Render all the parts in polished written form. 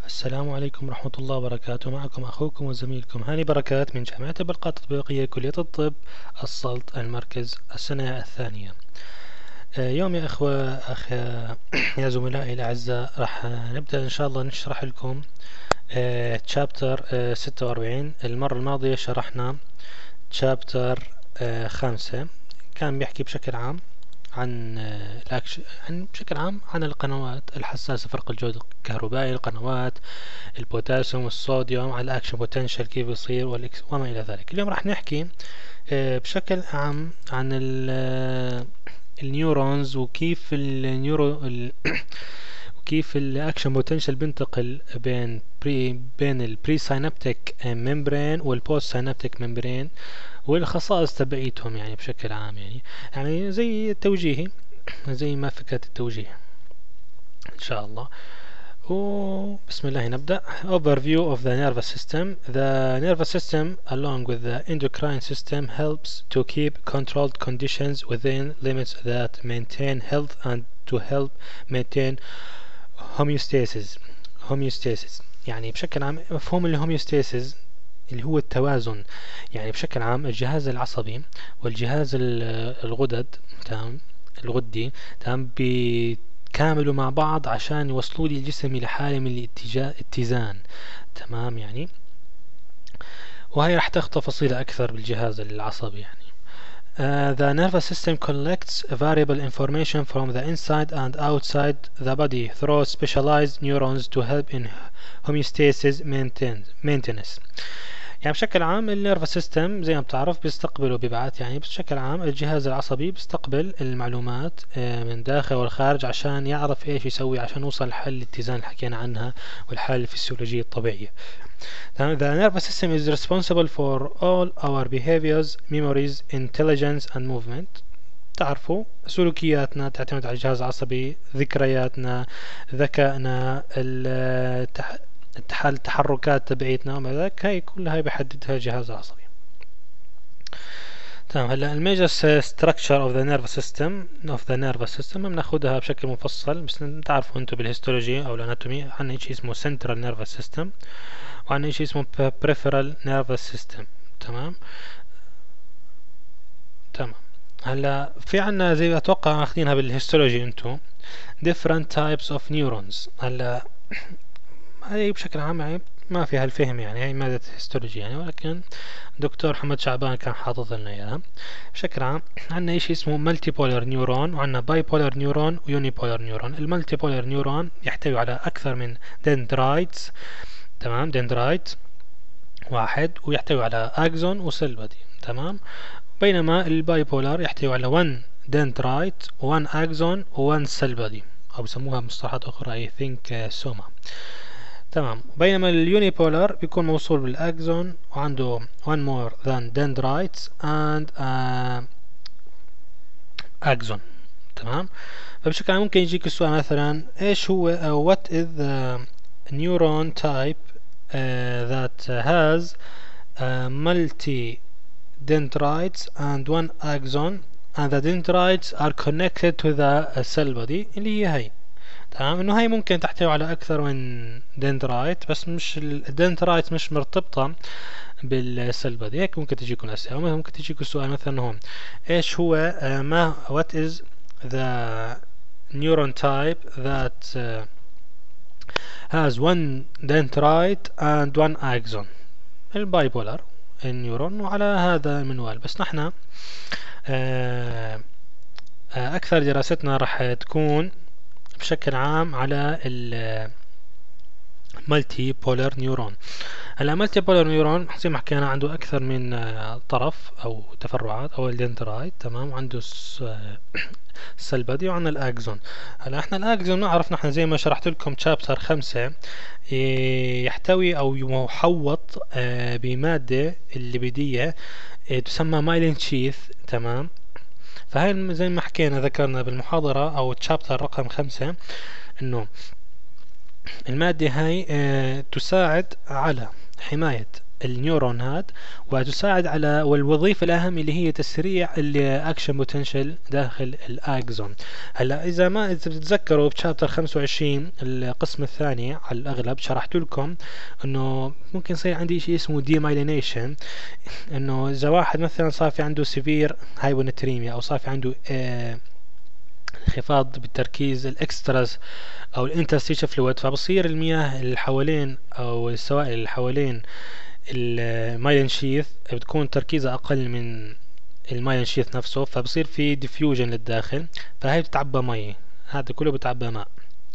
السلام عليكم ورحمة الله وبركاته. معكم أخوكم وزميلكم هاني بركات من جامعة البرقة التطبيقية كلية الطب السلط المركز السنة الثانية. يوم يا أخوة يا زملائي الأعزاء راح نبدأ إن شاء الله نشرح لكم تشابتر 46. المرة الماضية شرحنا تشابتر 5، كان بيحكي بشكل عام عن بشكل عام عن القنوات الحساسة، فرق الجهد الكهربائي، القنوات، البوتاسيوم والصوديوم، على الاكشن بوتنشال كيف يصير وما الى ذلك. اليوم راح نحكي بشكل عام عن النيورونز وكيف وكيف الاكشن بوتنشال بينتقل بين البري ساينابتيك ممبرين والبوست ساينابتيك ممبرين والخصائص تبعيتهم، يعني بشكل عام يعني زي التوجيهي، زي ما فكرة التوجيه ان شاء الله. بسم الله نبدأ. Overview of the nervous system. The nervous system along with the endocrine system helps to keep controlled conditions within limits that maintain health and to help maintain homeostasis. يعني بشكل عام مفهوم الهوميوستاسيس اللي هو التوازن. يعني بشكل عام الجهاز العصبي والجهاز الغدد الغدي بيتكاملوا مع بعض عشان يوصلوا لي الجسم إلى حالة من الاتزان. تمام يعني. وهي راح تاخذ تفاصيل أكثر بالجهاز العصبي. يعني the nervous system collects variable information from the inside and outside the body through specialized neurons to help in homeostasis maintenance. يعني بشكل عام النيرفس سيستم زي ما بتعرف بيستقبل وبيبعث، يعني بشكل عام الجهاز العصبي بيستقبل المعلومات من داخل والخارج عشان يعرف ايش يسوي عشان يوصل لحل الاتزان اللي حكينا عنها والحالة الفسيولوجية الطبيعية. The nervous system is responsible for all our behaviors, memories, intelligence and movement. تعرفوا سلوكياتنا تعتمد على الجهاز العصبي، ذكرياتنا، ذكائنا، التحركات تبعيتنا وما ذاك، هاي كلها هاي بيحددها الجهاز العصبي. تمام. هلا الميجر ستراكشر اوف ذا نيرفس سيستم بناخذها بشكل مفصل، بس تعرفوا انتم بالهيستولوجي او الاناتومي عندنا شيء اسمه سنترال نيرفس سيستم وعندنا شيء اسمه بريفرال نيرفس سيستم. تمام. هلا في عنا زي اتوقع اخذينها بالهيستولوجي انتم different types of neurons. هلا هاي بشكل عام يعني ما فيها الفهم، يعني هاي مادة هيستولوجي يعني، ولكن دكتور محمد شعبان كان حاطط لنا اياها. بشكل عام عندنا شيء اسمه مالتي بولر نيورون وعندنا باي بولر نيورون ويوني بولر نيورون. المالتي بولر نيورون يحتوي على اكثر من دندرايتس. تمام. دندرايت واحد ويحتوي على اكزون وسيل بادي. تمام. بينما الباي بولر يحتوي على 1 دندرايت و1 اكزون و1 سيل بادي، او بسموها بمصطلحات اخرى اي ثينك سوما. تمام. بينما اليوني بولر بيكون موصول بالاكزون وعنده 1 more than dendrites and axon. تمام. فبشكل عام ممكن يجيك السؤال مثلا ايش هو what is the neuron type that has multi dendrites and one axon and the dendrites are connected to the cell body، اللي هي تمام. انه هاي ممكن تحتوي على اكثر من دندرايت، بس مش الدندرايت مش مرتبطة بالسيل بادي. هيك ممكن تجيكم اسئله، ممكن تجيكم السؤال مثلا هون ايش هو ما what is the neuron type that has one dendrite and one axon. البايبولر النيورون. وعلى هذا المنوال بس نحن اكثر دراستنا راح تكون بشكل عام على المالتي بولر نيورون. هلا مالتي بولر نيورون زي ما حكينا عنده اكثر من طرف او تفرعات او الدندرايت. تمام. وعنده السيل بادي وعندنا الاكزون. هلا احنا الاكزون نعرف نحن زي ما شرحت لكم تشابتر 5 يحتوي او محوط بمادة الليبيدية تسمى مايلين شيث. تمام. فهاي زي ما حكينا ذكرنا بالمحاضرة او تشابتر رقم 5 انه المادة هاي تساعد على حماية النيورون هاد، وتساعد على، والوظيفة الأهم اللي هي تسريع الأكشن بوتنشل داخل الأكزون. هلا إذا بتتذكروا بشابتر 25 القسم الثاني على الأغلب شرحت لكم إنه ممكن يصير عندي شيء اسمه ديمايلينيشن، إنه إذا واحد مثلا صار في عنده سيفير هايبونتريميا أو صار في عنده انخفاض بالتركيز الاكستراز او الانترستيشن فلويد، فبصير المياه اللي حوالين او السوائل اللي حوالين المايلين شيث بتكون تركيزها اقل من المايلين شيث نفسه، فبصير في ديفيوجن للداخل، فهي بتعبى مي، هذا كله بتعبى ماء،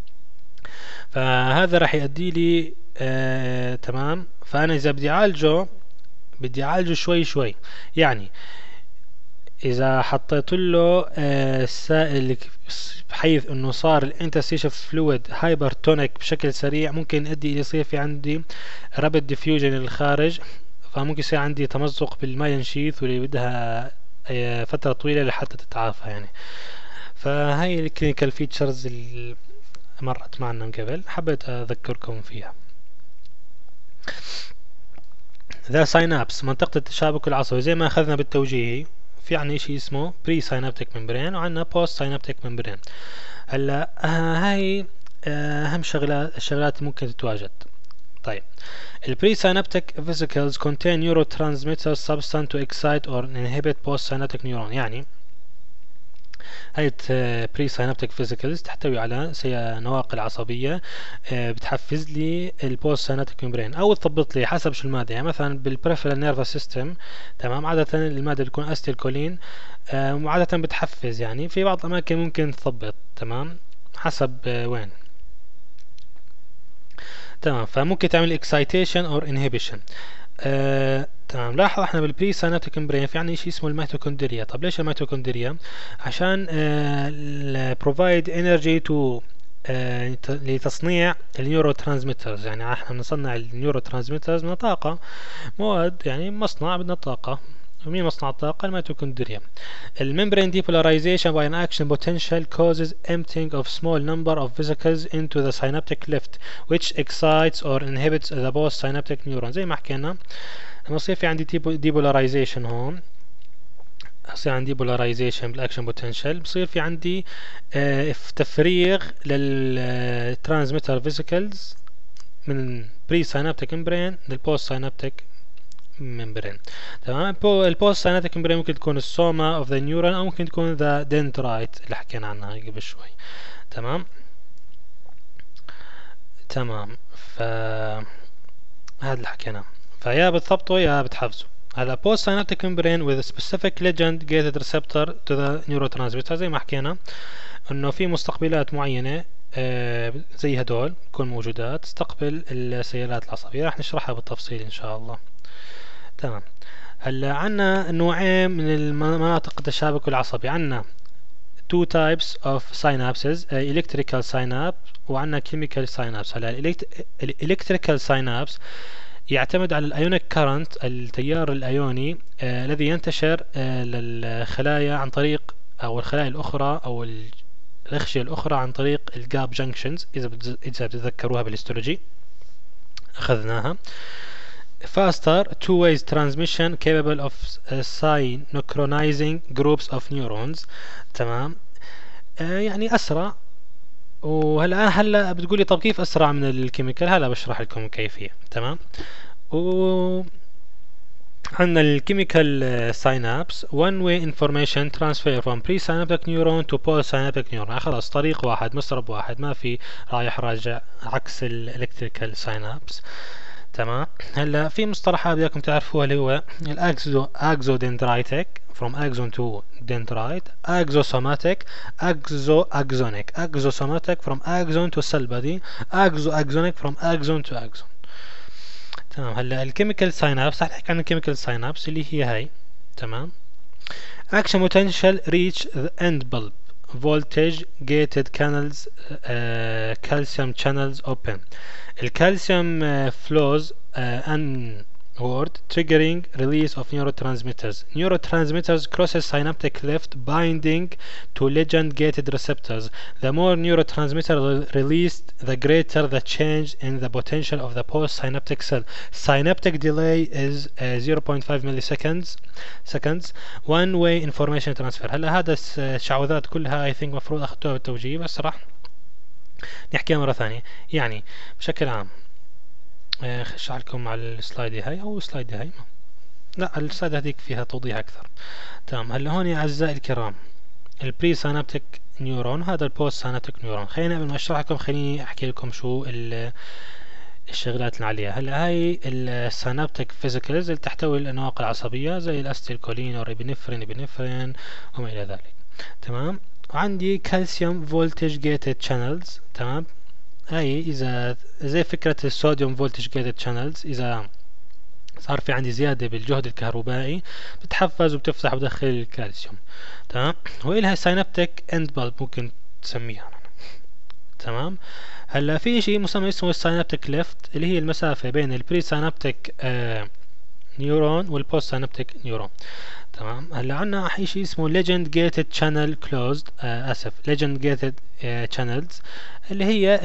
فهذا راح يؤدي لي تمام. فانا اذا بدي اعالجه شوي شوي، يعني اذا حطيت له السائل بحيث انه صار الانترستيشن فلويد هايبرتونيك بشكل سريع، ممكن يؤدي يصير في عندي رابid ديفيوجن للخارج، فممكن يصير عندي تمزق بالمايلين شيث واللي بدها فترة طويلة لحتى تتعافى يعني. فهاي الكلينيكال فيتشرز اللي مرت معنا من قبل حبيت اذكركم فيها. ذا ساينابس منطقة التشابك العصبي، زي ما اخذنا بالتوجيهي في عنا شيء اسمه بري ساينابتيك ممبرين وعنا بوست ساينابتيك ممبرين. هلا هاي اهم الشغلات ممكن تتواجد. طيب البري ساينابتيك فيسيكلز contain neurotransmitter substance to excite or inhibit post synaptic neuron. يعني هاي بري ساينابتيك فيزيكلز تحتوي على نواقل عصبيه بتحفز لي البوست ساينابتيك ممبرين او تثبط لي حسب شو الماده. يعني مثلا بالبريفرال نيرفس سيستم تمام، عاده الماده بتكون استيلكولين وعاده بتحفز، يعني في بعض الاماكن ممكن تثبط تمام حسب وين تمام. فممكن تعمل اكسايتيشن اور انهبيشن. تمام. لاحظ احنا بالبري ساينابتيك ممبرين في عندنا شيء اسمه الميتوكوندريا. طب ليش الميتوكوندريا؟ عشان provide energy to لتصنيع النيورو ترانسميترز. يعني احنا بنصنع النيورو ترانسميترز من طاقة، مواد، يعني مصنع بدنا طاقة. ومين مصنع الطاقة؟ الميتوكوندريا. الممbrane depolarization by an action potential causes emptying of small number of vesicles into the synaptic cleft which excites or inhibits the postsynaptic neuron. زي ما حكينا لما يصير في عندي depolarization هون، يصير عندي polarization بالاكشن بوتنشال، بصير في عندي تفريغ للترانسميتر فيسيكلز من بري ساينابتيك ممبرين للبوست ساينابتيك ممبرين. تمام. البوست ساينابتيك ممبرين ممكن تكون السوما اوف ذا نيورون او ممكن تكون ذا دندرايت اللي حكينا عنها قبل شوي. تمام تمام. هذا اللي حكيناه، فيا بتثبطه يا بتحفزه. هلا post synaptic membrane with a specific ligand gated receptor to the neurotransmitter، زي ما حكينا انه في مستقبلات معينة زي هدول تكون موجودات تستقبل السيالات العصبية، راح نشرحها بالتفصيل ان شاء الله. تمام. هلا عنا نوعين من مناطق التشابك العصبي، عنا two types of synapses، electrical synapse وعنا chemical synapse. هلا electrical synapse يعتمد على الايونيك كارنت، التيار الايوني الذي ينتشر للخلايا عن طريق، او الخلايا الاخرى او الاغشيه الاخرى عن طريق الجاب جنكشنز. اذا بتتذكروها بالهيستولوجي اخذناها. faster two ways transmission capable of synchronizing groups of neurons. تمام. يعني اسرع. وهلا بتقولي طب كيف اسرع من الكيميكال؟ هلا بشرح لكم كيفيه. تمام. و عندنا الكيميكال ساينابس one way information transfer from presynaptic neuron to postsynaptic neuron. خلاص طريق واحد، مسرب واحد، ما في رايح راجع عكس الالكتريكال ساينابس. تمام. هلا في مصطلحات بدكم تعرفوها اللي هو الاكزودندرايتك from axon to dendrite، axosomatic، axonic. axosomatic from axon to cell body، axonic from axon to axon. تمام. هلا الكيميكال ساينابس رح نحكي عن الكيميكال ساينابس اللي هي هاي. تمام. action potential reach the end bulb voltage gated canals calcium channels open. الكالسيوم flows word triggering release of neurotransmitters. Neurotransmitters crosses synaptic cleft binding to ligand-gated receptors. The more neurotransmitter released, the greater the change in the potential of the postsynaptic cell. Synaptic delay is 0.5 milliseconds one-way information transfer. هلا هذا الشعوذات كلها I think مفروض أخذتوها بالتوجيه، بس راح نحكيها مرة ثانية. يعني بشكل عام اشرح لكم على السلايد هاي او السلايد هاي، لا السلايد هذيك فيها توضيح اكثر. تمام. هلا هون يا اعزائي الكرام البري سينابتيك نيورون، هذا البوست سينابتيك نيورون. خلينا قبل ما اشرح لكم خليني احكي لكم شو الشغلات اللي عليها. هلا هاي السينابتيك فيزيكلز اللي تحتوي الانواق العصبيه زي الاستيلكولين والابنفرين وما الى ذلك. تمام. وعندي كالسيوم فولتج جيتد شانلز. تمام. هاي اذا زي فكرة الصوديوم فولتج جيتد شانلز، اذا صار في عندي زيادة بالجهد الكهربائي بتحفز وبتفتح وبدخل الكالسيوم. تمام. وإلها سينابتيك اند بالب ممكن تسميها. تمام. هلا في شيء مسمى اسمه السينابتيك ليفت اللي هي المسافة بين البري سينابتيك نيورون والبوست سينابتيك نيورون. تمام. هلا عنا شيء اسمه legend gated channel closed legend gated channels اللي هي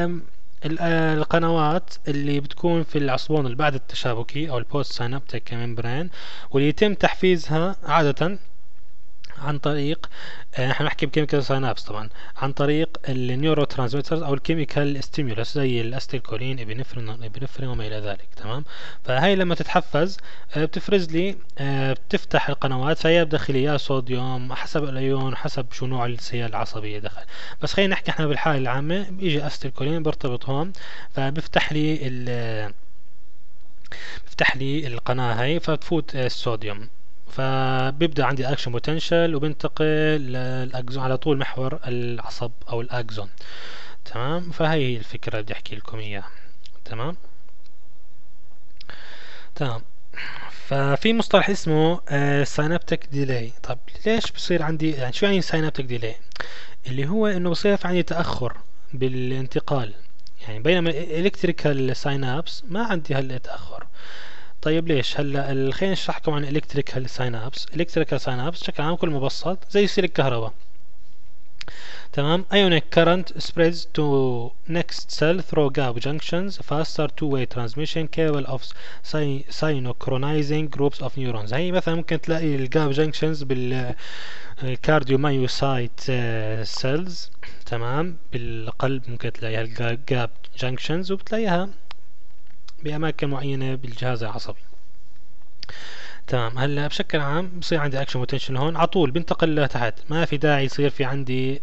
القنوات اللي بتكون في العصبون اللي بعد التشابكي او البوست سينابتيك ممبرين، واللي يتم تحفيزها عادة عن طريق احنا نحكي بكيميكال ساينابس طبعا، عن طريق النيورو ترانسميترز او الكيميكال ستيمولس زي الاستيلكولين ابنفرين وما الى ذلك. تمام. فهي لما تتحفز بتفرز لي بتفتح القنوات، فهي بدخل يا صوديوم حسب الايون حسب شو نوع السيال العصبيه دخل. بس خلينا نحكي احنا بالحاله العامه، بيجي استيلكولين برتبط هون فبفتح لي القناه هي فبتفوت الصوديوم، فبيبدأ عندي اكشن بوتنشال وبنتقل للاكزون على طول محور العصب او الاكزون. تمام. فهي هي الفكرة اللي بدي احكي لكم اياها. تمام. تمام. ففي مصطلح اسمه سينابتيك ديلي. طب ليش بصير عندي، يعني شو يعني سينابتيك ديلي؟ اللي هو انه بصير في عندي تأخر بالانتقال، يعني بينما الالكتريكال ساينابس ما عندي هالتأخر. طيب ليش؟ هلا خلينا نشرح لكم عن الكتريكال ساينابس. الكتريكال ساينابس بشكل عام كل مبسط زي سلك الكهرباء. تمام. ionic current spreads to next cell through gap junctions faster two-way transmission capable of synchronizing groups of neurons. هي مثلا ممكن تلاقي الجاب جانكشنز بالكارديومايوسايت سيلز. تمام. بالقلب ممكن تلاقيها الجاب جانكشنز، وبتلاقيها بأماكن معينة بالجهاز العصبي. تمام. هلا بشكل عام بصير عندي اكشن بوتنشل هون على طول بنتقل لتحت، ما في داعي يصير في عندي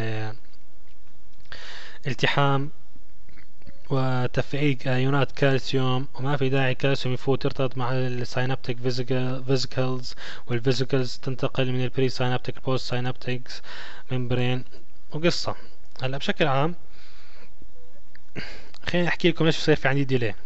التحام وتفعيل ايونات كالسيوم، وما في داعي كالسيوم يفوت يرتبط مع السينابتيك فيزيكلز، والفيزيكلز تنتقل من البري سينابتيك بوست سينابتيكس ممبرين وقصة. هلا بشكل عام خليني احكي لكم ليش بصير في عندي ديلي.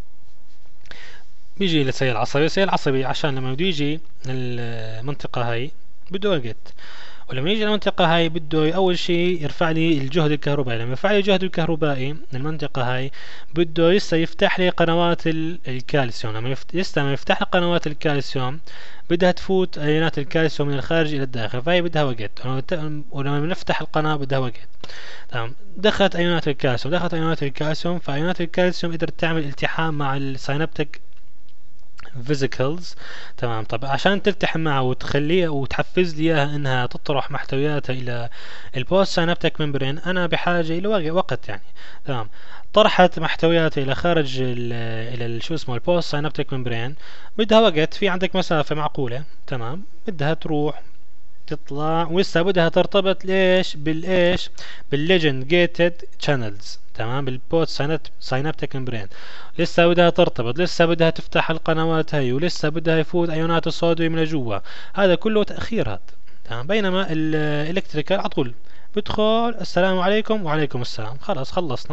بيجي للسيل العصبي، السيل العصبي عشان لما بده يجي المنطقة هاي بده وقت، ولما يجي المنطقة هاي بده أول شيء يرفع لي الجهد الكهربائي. لما يرفع لي الجهد الكهربائي من المنطقة هاي بده لسه يفتح لي قنوات الكالسيوم. لما يفتح لي قنوات الكالسيوم بدها تفوت ايونات الكالسيوم من الخارج الى الداخل، فهي بدها وقت، ولما نفتح القناة بدها وقت. تمام. دخلت ايونات الكالسيوم فايونات الكالسيوم قدرت تعمل التحام مع السينابتيك فيزيكلز. تمام. طب عشان تلتحم معها وتخليها وتحفز لي اياها انها تطرح محتوياتها الى البوست سينابتيك ممبرين، انا بحاجه الى وقت يعني. تمام. طرحت محتوياتها الى خارج الى شو اسمه البوست سينابتيك ممبرين، بدها وقت، في عندك مسافه معقوله. تمام. بدها تروح تطلع ولسه بدها ترتبط بالايش بالليجند جيتد شانلز. تمام. بالبوست سينابتيك ممبرين لسه بدها ترتبط، لسه بدها تفتح القنوات هي، ولسه بدها يفوت ايونات الصوديوم لجوا. هذا كله تاخير هذا. تمام. بينما الالكتريكال على طول بدخل السلام عليكم وعليكم السلام، خلاص خلصنا.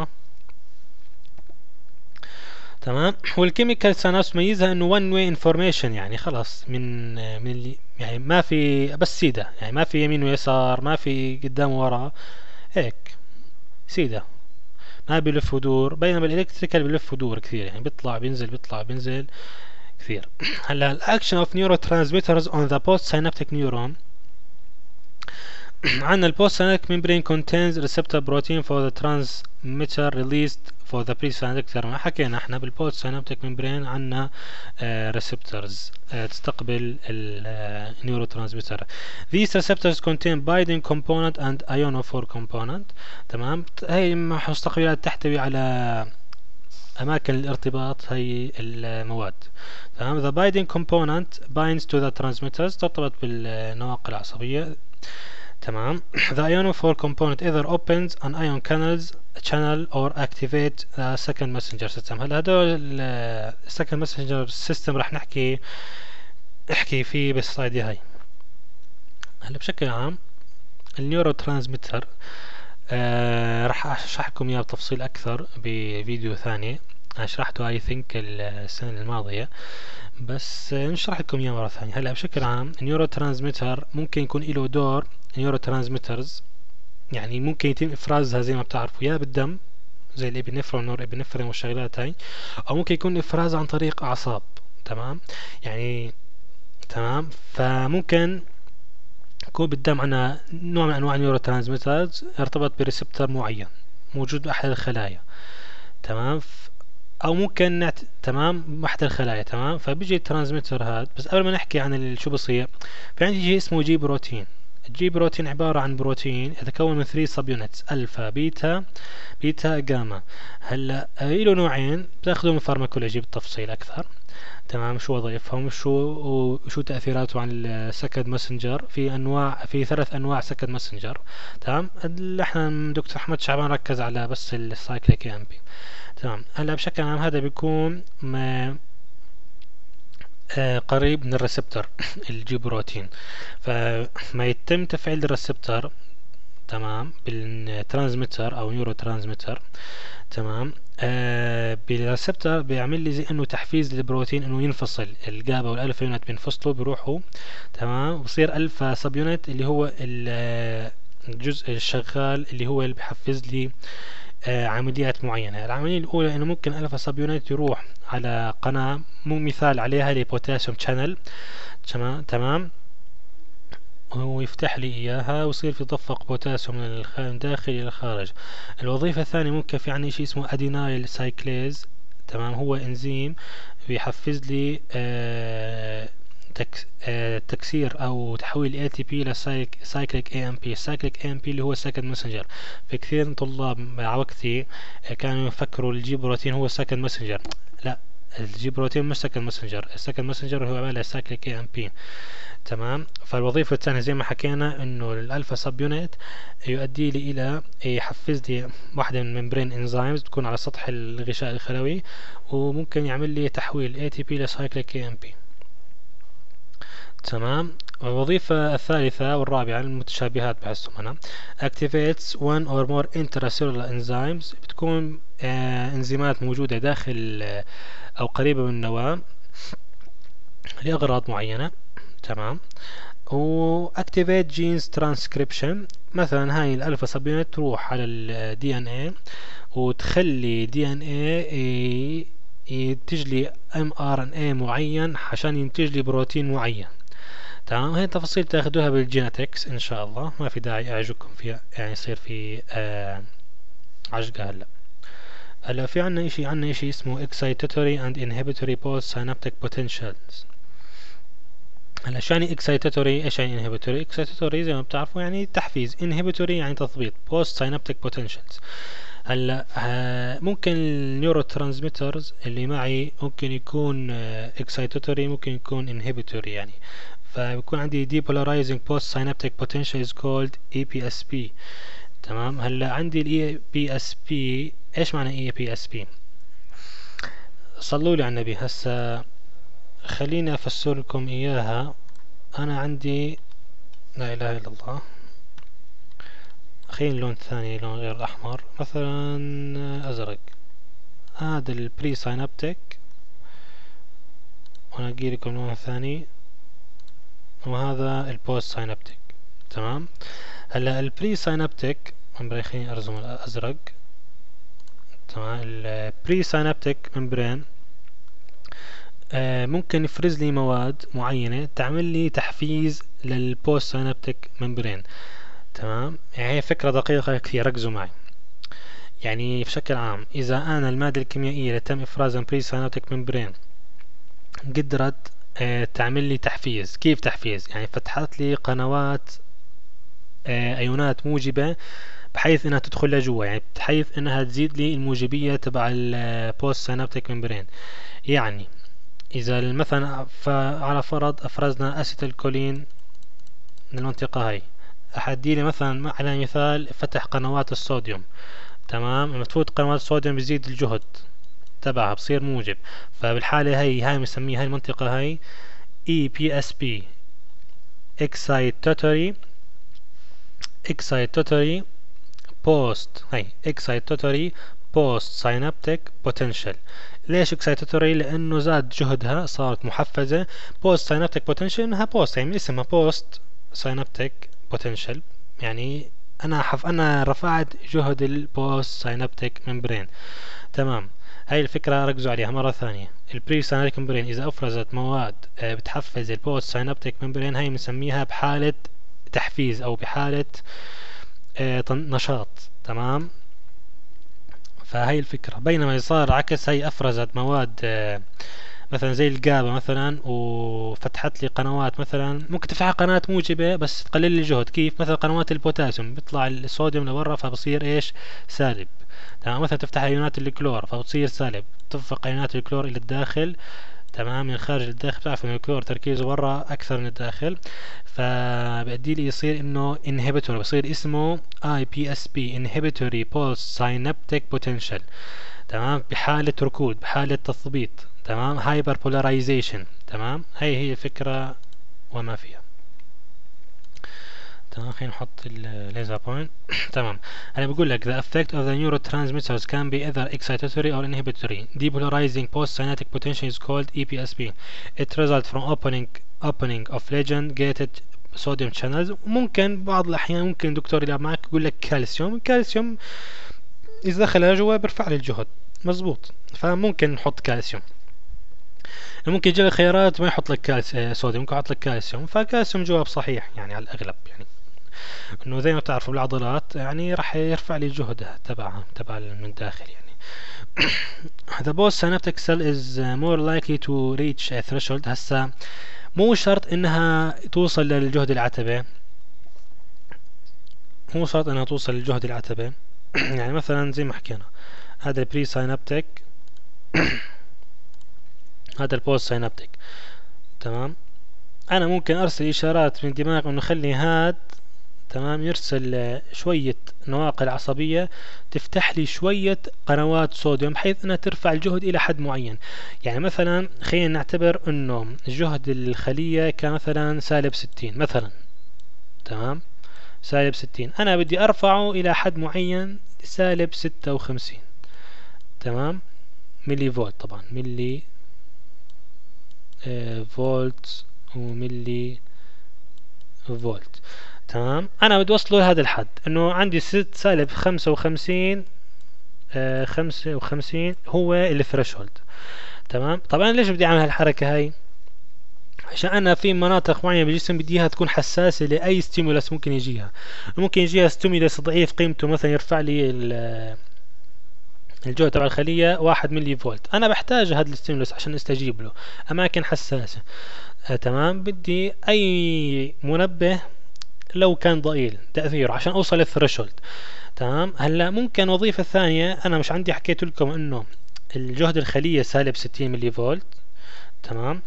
تمام. والكيميكال ساينابس ميزها انه وان واي انفورميشن، يعني خلاص من يعني ما في بس سيده، يعني ما في يمين ويسار، ما في قدام ورا، هيك سيده ما بيلف ودور. بينما الالكتريكال بيلف ودور كثير، يعني بيطلع بينزل بيطلع بينزل كثير. هلا الاكشن اوف نيورو ترانسميترز اون ذا بوست سينابتيك نيورون. عندنا البوست سينابتيك ميمبرين contains receptor protein for the transmitter released for the presynaptic terminal. حكينا احنا بالبوست سينابتيك ميمبرين عندنا receptors تستقبل النيورو ترانسميتر. These receptors contain binding component and ionophore component. تمام، هي مستقبلات تحتوي على أماكن الارتباط هي المواد. تمام. The binding component binds to the transmitters، ترتبط بالنواقل العصبية. تمام. The ionophore component either opens an ion channel or activate the second messenger system. هلا هدول second messenger system رح نحكي فيه بالسلايد هاي. هلا بشكل عام النيورو ترانسميتر راح اشرح لكم اياه بتفصيل اكثر بفيديو ثاني. انا شرحته اي ثينك السنه الماضيه، بس نشرح لكم اياه مره ثانيه. هلا بشكل عام النيورو ترانسميتر ممكن يكون له دور. نيورو ترانسميترز يعني ممكن يتم افرازها زي ما بتعرفوا يا بالدم زي الابنفرين والنور ابنفرين والشغلات هاي، او ممكن يكون افراز عن طريق اعصاب. تمام، يعني تمام. فممكن يكون بالدم عنا نوع من انواع النيورو ترانسميترز يرتبط بريسبتر معين موجود باحد الخلايا. تمام، او ممكن تمام باحد الخلايا. تمام، فبيجي الترانسميتر هذا. بس قبل ما نحكي عن شو بصير، في عندي شيء اسمه جي بروتين. الجي بروتين عبارة عن بروتين يتكون من 3 سب يونتس، الفا بيتا جاما. هلا له نوعين بتاخذهم الفارماكولوجي بالتفصيل اكثر. تمام، شو وظائفهم وشو تأثيراته عن السكند ماسنجر. في 3 انواع سكند ماسنجر. تمام، احنا دكتور احمد شعبان ركز على بس السايكليك ام بي. تمام. هلا بشكل عام هذا بيكون قريب من الريسبتر الجي بروتين. فما يتم تفعيل الريسبتر تمام بالترانسميتر او نيورو ترانسميتر. تمام، بالريسبتر بيعمل لي زي انه تحفيز للبروتين انه ينفصل. الجابا والالفا يونت بينفصلوا بيروحوا. تمام، بصير الفا سب يونت اللي هو الجزء الشغال اللي هو اللي بحفز لي عمليات معينة. العملية الأولى إنه ممكن ألفا سب يونت يروح على قناة مو مثال عليها لبوتاسيوم شانل. تمام، هو يفتح لي إياها ويصير في تدفق بوتاسيوم من الداخل إلى الخارج. الوظيفة الثانية ممكن في عندي شيء اسمه أدينايل سايكليز. تمام، هو إنزيم بيحفز لي تكسير او تحويل ATP لسايكليك AMP. السايكليك AMP اللي هو السكند ماسنجر. في كثير طلاب مع وقتي كانوا يفكروا الجي بروتين هو السكند ماسنجر. لا، الجي بروتين مش سكند ماسنجر. السكند ماسنجر هو عبارة عن سايكليك AMP. تمام، فالوظيفة الثانية زي ما حكينا انه الالفا سب يونت يؤدي لي الى يحفز لي واحدة من ممبرين انزيمز تكون على سطح الغشاء الخلوي، وممكن يعمل لي تحويل ATP لسايكليك AMP. تمام. الوظيفة الثالثة والرابعة المتشابهات بحسهم أنا activates one or more intracellular enzymes. بتكون انزيمات موجودة داخل أو قريبة من النواة لأغراض معينة. تمام، و activate genes transcription. مثلا هاي الألفا سبيونت تروح على ال DNA وتخلي DNA ينتج لي mRNA معين عشان ينتج لي بروتين معين. تمام، هي تفاصيل تاخذوها بالجيناتكس ان شاء الله، ما في داعي اعجبكم فيها يعني يصير في عجقة. هلا في عنا اشي اسمه excitatory and inhibitory post synaptic potentials. هلا شو يعني excitatory؟ ايش يعني inhibitory؟ excitatory زي ما بتعرفوا يعني تحفيز، inhibitory يعني تثبيط، post synaptic potentials. هلا ممكن النيورو ترانسميترز اللي معي ممكن يكون excitatory ممكن يكون inhibitory يعني. فبيكون عندي depolarizing post synaptic potential is called EPSP. تمام، هلا عندي ال EPSP. ايش معنى EPSP؟ صلوا لي على النبي. هسا خليني افسر لكم اياها. انا عندي لا اله الا الله، خلينا لون ثاني، لون غير احمر، مثلا ازرق. هذا البري ساينابتيك، وانا اجي لكم لون ثاني، وهذا البوست ساينابتيك. تمام، هلا البري ساينابتيك خليني ارسم الازرق. تمام، البري ساينابتيك ممبرين ممكن يفرز لي مواد معينة تعمل لي تحفيز للبوست سينابتيك ممبرين. تمام، يعني هي فكرة دقيقة كثير، ركزوا معي. يعني بشكل عام إذا أنا المادة الكيميائية اللي تم إفرازها بري سينابتيك ممبرين قدرت تعمل لي تحفيز. كيف تحفيز؟ يعني فتحت لي قنوات أيونات موجبة بحيث انها تدخل لجوا، يعني بحيث انها تزيد لي الموجبية تبع البوست سينابتيك ممبرين. يعني اذا مثلا على فرض افرزنا اسيتيل كولين من المنطقة هاي، احدي لي مثلا على مثال فتح قنوات الصوديوم. تمام، لما تفوت قنوات الصوديوم بيزيد الجهد تبعها، بصير موجب. فبالحالة هاي بنسميها هاي المنطقة هاي EPSP excitatory excitatory post synaptic potential. ليش excitatory؟ لانه زاد جهدها، صارت محفزة. post synaptic potential انها post، يعني من اسمها post synaptic potential، يعني انا رفعت جهد البوست ساينابتيك ممبرين. تمام، هاي الفكرة ركزوا عليها مرة ثانية. البري ساينابتيك ممبرين اذا افرزت مواد بتحفز البوست ساينابتيك ممبرين، هاي بنسميها بحالة تحفيز او بحالة نشاط. تمام، فهي الفكرة. بينما صار عكس، هي افرزت مواد مثلا زي الجابا مثلا وفتحت لي قنوات، مثلا ممكن تفتح قناة موجبة بس تقلل لي الجهد. كيف؟ مثلا قنوات البوتاسيوم بيطلع الصوديوم لبرا فبصير ايش؟ سالب. تمام، مثلا تفتح ايونات الكلور فبتصير سالب، تدفق ايونات الكلور الى الداخل. تمام، من الخارج للداخل. بتعرف ان الكلور تركيزه برا اكثر من الداخل، فبأدي لي يصير انه inhibitor، بصير اسمه IPSP inhibitory pulse synaptic potential. تمام، بحالة ركود، بحالة تثبيط. تمام، هايبر بولاريزيشن. تمام، هي الفكرة وما فيها. تمام، خلينا نحط الليزر بوينت. تمام، انا بقول لك the effect of the neurotransmitters can be either excitatory or inhibitory. Depolarizing post-synaptic potential is called EPSP. It results from opening of legend gated sodium channels. ممكن بعض الاحيان ممكن دكتور يلعب معك يقول لك الكالسيوم اذا دخل جوا بيرفع لي الجهد. مزبوط، فممكن نحط كالسيوم. ممكن يجي لك خيارات ما يحط لك صوديوم، ممكن يحط لك كالسيوم. فالكالسيوم جواب صحيح يعني على الاغلب، يعني انه زي ما تعرفوا بالعضلات يعني راح يرفع لي جهدها تبع من الداخل يعني. The post synaptic cell is more likely to reach a threshold. هسا مو شرط انها توصل للجهد العتبة، مو شرط انها توصل للجهد العتبة. يعني مثلا زي ما حكينا هذا البري ساينابتيك هذا البوست ساينابتيك. تمام، انا ممكن ارسل اشارات من الدماغ انه خلي هاد تمام يرسل شوية نواقل عصبية تفتح لي شوية قنوات صوديوم بحيث انها ترفع الجهد الى حد معين. يعني مثلا خلينا نعتبر انه جهد الخلية كمثلا -60 مثلا. تمام، -60، انا بدي ارفعه الى حد معين -56. تمام، ملي فولت طبعا، ملي فولت وملي فولت. تمام، انا بدي اوصله لهذا الحد انه عندي -55 55 هو الثريشولد. تمام، طبعا ليش بدي اعمل هالحركه هاي؟ عشان انا في مناطق معينه بالجسم بدي اياها تكون حساسه لاي ستيمولس ممكن يجيها. ممكن يجيها ستيمولس ضعيف قيمته مثلا يرفع لي الجهد تبع الخليه 1 ملي فولت، انا بحتاج هذا الستيمولس عشان استجيب له. اماكن حساسه تمام، بدي اي منبه لو كان ضئيل تأثيره عشان اوصل للثريشولد. تمام، هلا ممكن وظيفة ثانية انا مش عندي، حكيت لكم انه الجهد الخلية -60 ملي فولت. تمام،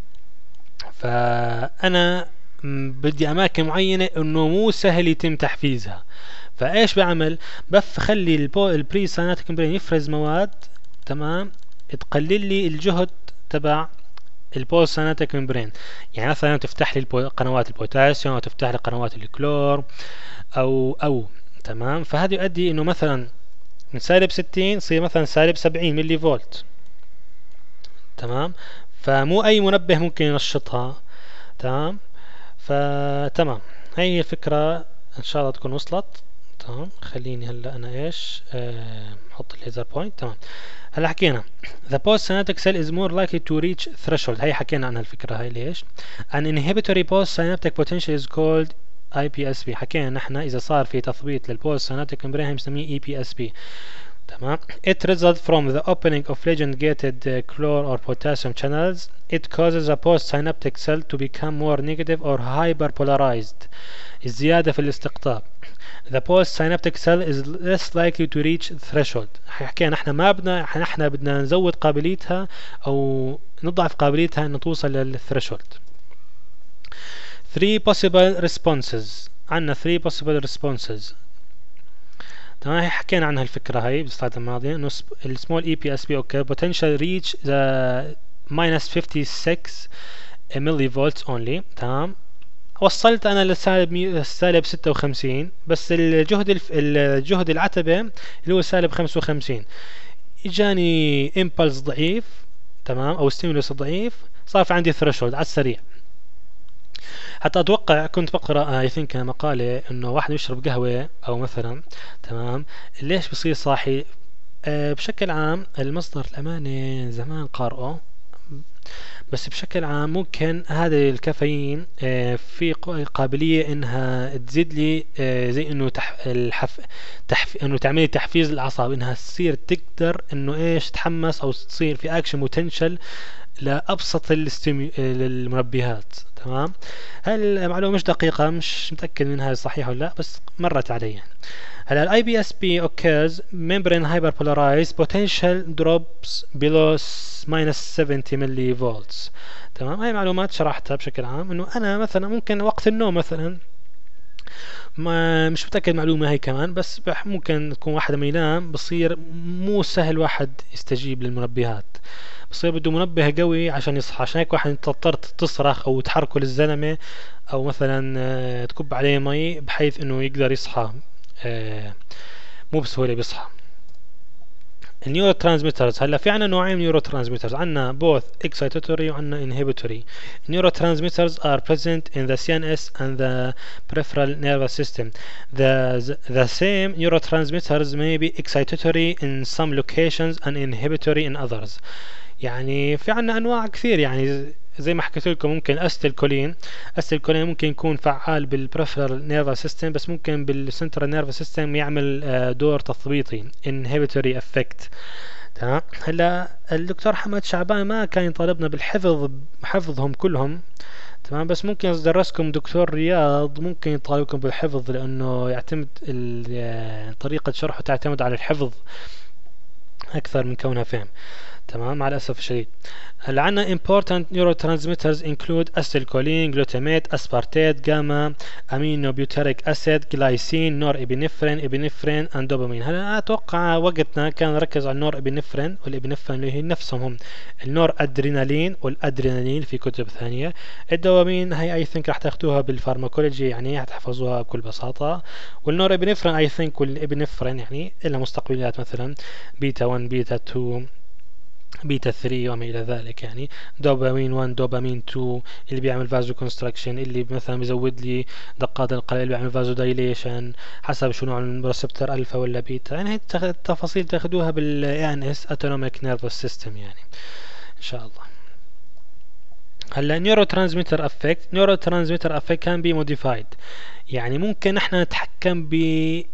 فانا بدي اماكن معينة انه مو سهل يتم تحفيزها. فايش بعمل؟ بخلي البري سايناتيك ممبرين يفرز مواد تمام تقلل لي الجهد تبع البوست سايناتيك ممبرين. يعني مثلا تفتح لي قنوات البوتاسيوم، او تفتح لي قنوات الكلور او تمام. فهذا يؤدي انه مثلا من -60 يصير مثلا -70 ملي فولت. تمام، فمو اي منبه ممكن ينشطها. تمام، فتمام، هي الفكرة ان شاء الله تكون وصلت. تمام. خليني هلا انا ايش احط الليزر بوينت. تمام. هلا حكينا the post synaptic cell is more likely to reach threshold. هي حكينا عنها الفكرة هاي. ليش an inhibitory post synaptic potential is called IPSP. حكينا نحن اذا صار في تثبيط للبوست synaptic membrane بنسميه EPSP. تمام. It results from the opening of ligand-gated chlor or potassium channels. It causes a post-synaptic cell to become more negative or hyperpolarized. الزيادة في الاستقطاب. The post-synaptic cell is less likely to reach threshold. حكينا نحن بدنا نزود قابليتها أو نضعف قابليتها أن توصل للثريشولد. 3 possible responses. عنا 3 possible responses. تمام. حكينا عنها الفكرة هاي بالسلايد الماضية انه السمول اي بي اس بي اوكي potential reach the minus 56 ملي فولت only. تمام. وصلت انا للسالب 56 بس الجهد العتبة اللي هو سالب 55 اجاني امبلس ضعيف. تمام. او ستيمولوس ضعيف صار في عندي ثريشولد على السريع. حتى اتوقع كنت بقرا اي ثينك مقاله انه واحد يشرب قهوه او مثلا. تمام. ليش بصير صاحي؟ بشكل عام المصدر الامانه زمان قارئه بس بشكل عام ممكن هذا الكافيين في قابليه انها تزيد لي زي انه انه تعملي تحفيز الاعصاب انها تصير تقدر انه ايش تحمس او تصير في اكشن بوتنشل لابسط المنبهات. تمام. هاي المعلومه مش دقيقه مش متاكد منها صحيحه ولا لا بس مرت علي يعني. هلا الاي بي اس بي occurs membrane hyperpolarized potential drops below minus 70 ملي فولتس. تمام. هاي معلومات شرحتها بشكل عام انه انا مثلا ممكن وقت النوم مثلا ما مش متأكد معلومة هي كمان بس ممكن تكون واحد لما ينام بصير مو سهل واحد يستجيب للمنبهات بصير بده منبه قوي عشان يصحى. عشان هيك واحد اضطرت تصرخ او تحركه للزلمة او مثلا تكب عليه مي بحيث انه يقدر يصحى. مو بسهولة بيصحى. النيورو ترانسميترز. هلا في عنا نوعين نيورو ترانسميترز. عنا both excitatory وعنا inhibitory. Neurotransmitters are present in the CNS and the peripheral nervous system. The same neurotransmitters may be excitatory in some locations and inhibitory in others. يعني في عنا انواع كثير يعني زي ما حكيت لكم ممكن استيلكولين ممكن يكون فعال بالبريفرال نيرفس سيستم بس ممكن بالسنترال نيرفس سيستم يعمل دور تثبيطي inhibitory effect. تمام. هلا الدكتور حمد شعبان ما كان يطالبنا حفظهم كلهم. تمام. بس ممكن يدرسكم دكتور رياض ممكن يطالبكم بالحفظ لانه يعتمد طريقة شرحه تعتمد على الحفظ اكثر من كونها فهم. تمام. مع الأسف الشديد. هلا عنا important neurotransmitters include acetylcholine, glutamate, aspartate, gamma, aminobutyric acid, glycine, norepinephrine, epinephrine and dopamine. هلا أتوقع وقتنا كان نركز على النورابينفرين والابنفرين اللي هي نفسهم هم النور أدرينالين والأدرينالين في كتب ثانية. الدوبامين هي I think راح تاخدوها بالفارماكولوجي يعني هتحفظوها بكل بساطة. والنورابينفرين I think والابنفرين يعني إلا مستقبلات مثلا بيتا 1 بيتا 2 بيتا 3 وما الى ذلك يعني. دوبامين 1 دوبامين 2 اللي بيعمل فازو كونستراكشن اللي مثلا بيزود لي دقات القلب اللي بيعمل فازو دايليشن حسب شو نوع الريسبتور الفا ولا بيتا يعني. هي التفاصيل تاخذوها بالانس autonomic nervous system يعني ان شاء الله. هلا neurotransmitter effect can be modified. يعني ممكن احنا نتحكم ب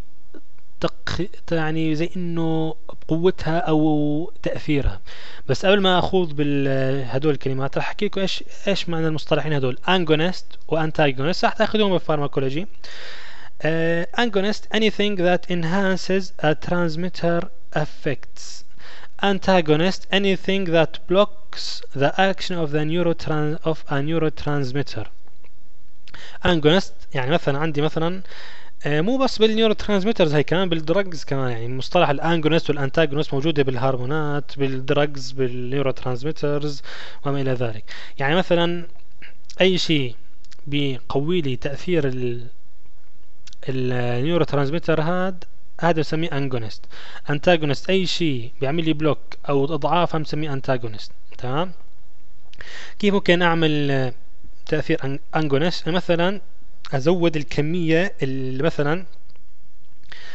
يعني زي انه بقوتها او تاثيرها. بس قبل ما اخوض بهدول الكلمات راح احكي لكم ايش معنى المصطلحين هدول انجونست وانتاجونست راح تاخذوهم بالفارماكولوجي. agonist anything that enhances a transmitter effects. antagonist anything that blocks the action of a neurotransmitter. agonist يعني مثلا عندي مثلا مو بس بالنيورو ترانسميترز هي كمان بالدرجز كمان يعني مصطلح الانجونست والانتاجونست موجوده بالهرمونات بالدرجز بالنيورو ترانسميترز وما الى ذلك. يعني مثلا اي شيء بيقوي لي تاثير النيورو ترانسميتر هذا بنسميه انجونست. انتاجونست اي شيء بيعمل لي بلوك او اضعافها بنسميه انتاجونست. تمام. كيف ممكن اعمل تاثير انجونست؟ مثلا ازود الكميه اللي مثلا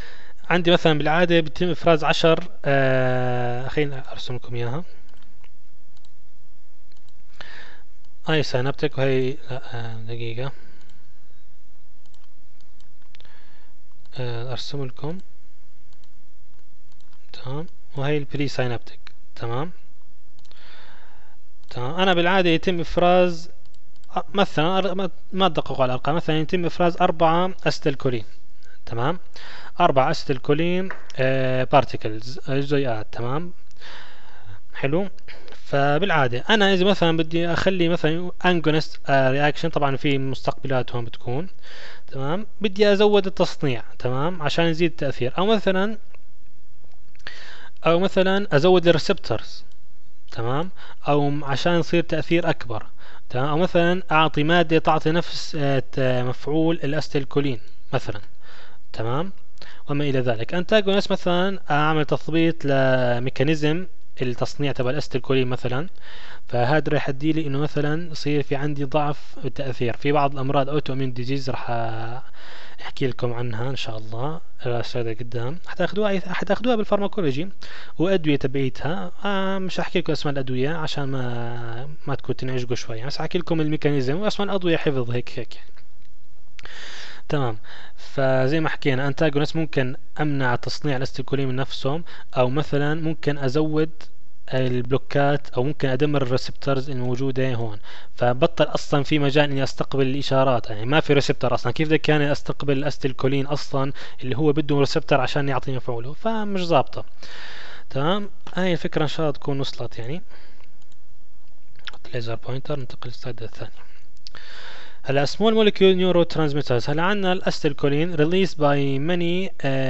عندي مثلا بالعادة بيتم افراز 10 خليني ارسم لكم اياها. هاي سينابتك وهي لا دقيقة ارسم لكم. تمام. وهي البري سينابتك. تمام. تمام. انا بالعادة يتم افراز مثلا ما تدققوا على الارقام، مثلا يتم افراز 4 استيلكولين. تمام. 4 استيلكولين بارتيكلز جزيئات. تمام. حلو. فبالعادة أنا إذا مثلا بدي أخلي مثلا أنجونست رياكشن، طبعا في مستقبلات هون بتكون. تمام. بدي أزود التصنيع. تمام. عشان يزيد التأثير، أو مثلا أزود الريسبتورز. تمام. أو عشان يصير تأثير أكبر. تمام. أو مثلا أعطي مادة تعطي نفس مفعول الأستيلكولين مثلا. تمام. وما إلى ذلك. أنتاجونست مثلا أعمل تثبيط لميكانيزم التصنيع تبع الاستيلكولين مثلا، فهذا راح يؤدي لي انه مثلا يصير في عندي ضعف التاثير في بعض الامراض اوتو اميون ديزيز. راح احكي لكم عنها ان شاء الله شوية قدام، حتاخدوها بالفارماكولوجي وادويه تبعيتها. مش احكي لكم اسماء الادويه عشان ما تكون تنعجقوا شويه، بس احكي لكم الميكانيزم واسماء الادويه حفظ هيك. تمام. فزي ما حكينا انتاجونست ممكن امنع تصنيع الاستيكولين من نفسهم، او مثلا ممكن ازود البلوكات، او ممكن ادمر الريسبتورز الموجوده هون، فبطل اصلا في مجال اني استقبل الاشارات. يعني ما في ريسبتور اصلا، كيف بدك كان استقبل الاستيلكولين اصلا اللي هو بده ريسبتور عشان يعطي مفعوله؟ فمش ظابطه. تمام. هاي الفكره ان شاء الله تكون وصلت. يعني ليزر بوينتر. ننتقل للسلايد الثاني. هلا small molecule neurotransmitters. هلا عندنا الاستيلكولين released by many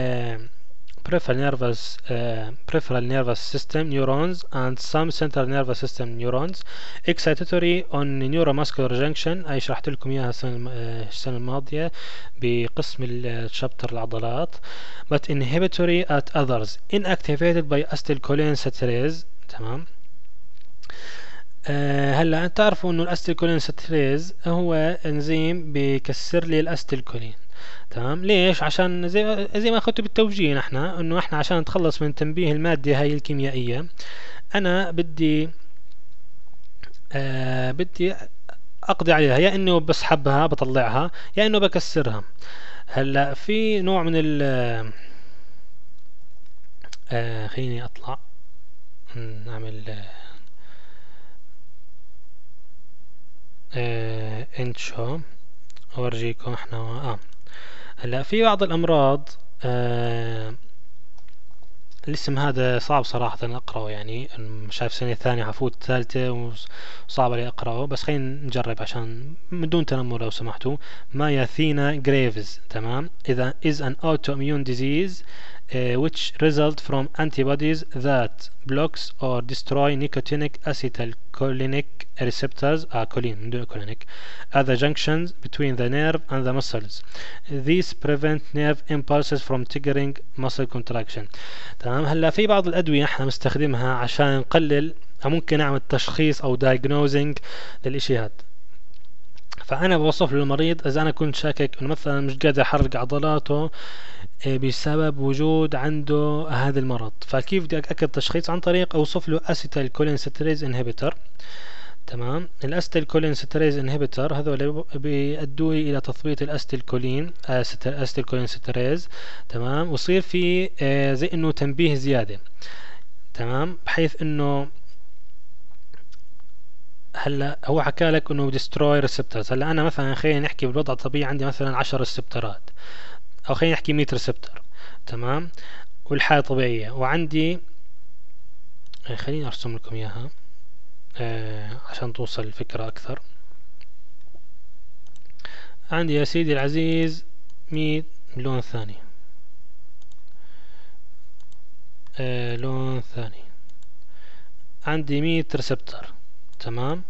peripheral nervous system neurons and some central nervous system neurons excitatory on neuromuscular junction. اي شرحت لكم اياها السنة الماضية بقسم الشابتر العضلات. but inhibitory at others inactivated by acetylcholinesterase. تمام. هلا تعرفوا انه الاستيلكولينستريز هو انزيم بيكسر لي الاستيلكولين. تمام. ليش؟ عشان زي ما اخذته بالتوجيه نحن، انه احنا عشان نتخلص من تنبيه المادة هاي الكيميائية، انا بدي اقضي عليها، يا انه بسحبها بطلعها، يا انه بكسرها. هلا في نوع من ال خليني اطلع نعمل انشو اورجيكم احنا. هلا في بعض الامراض الاسم هذا صعب صراحة اقراه، يعني شايف سنة ثانية حفوت ثالثة وصعب علي اقراه، بس خلينا نجرب عشان من دون تنمر لو سمحتوا. ماياثينا جريفز. تمام. اذا is an autoimmune disease which result from antibodies that blocks or destroy nicotinic acetylcholic receptors cholic at the junctions between the nerve and the muscles. These prevent nerve impulses from triggering muscle contraction. تمام. هلا في بعض الادويه احنا بنستخدمها عشان نقلل، او ممكن نعمل تشخيص او diagnosing للاشي هذا. فانا بوصف للمريض اذا انا كنت شاكك انه مثلا مش قادر يحرك عضلاته بسبب وجود عنده هذا المرض، فكيف بدي اتاكد التشخيص؟ عن طريق اوصف له acetylcholinesterase inhibitor. تمام. الاستيلكولينستريز انهبيتور هذول بيؤدوا الى تثبيط الاستيلكولينستريز. تمام. ويصير في زي انه تنبيه زياده. تمام. بحيث انه هلا هو حكى لك انه ديستروي ريسبتورز. هلا انا مثلا خلينا نحكي بالوضع الطبيعي عندي مثلا 10 ريسبتورات، او خلينا نحكي 100 ريسبتور. تمام. والحالة طبيعية، وعندي خليني ارسم لكم اياها عشان توصل الفكرة اكثر. عندي يا سيدي العزيز 100 لون ثاني. لون ثاني عندي 100 ريسبتور. تمام.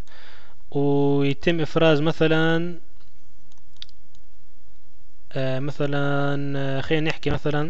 ويتم افراز مثلا خلينا نحكي مثلا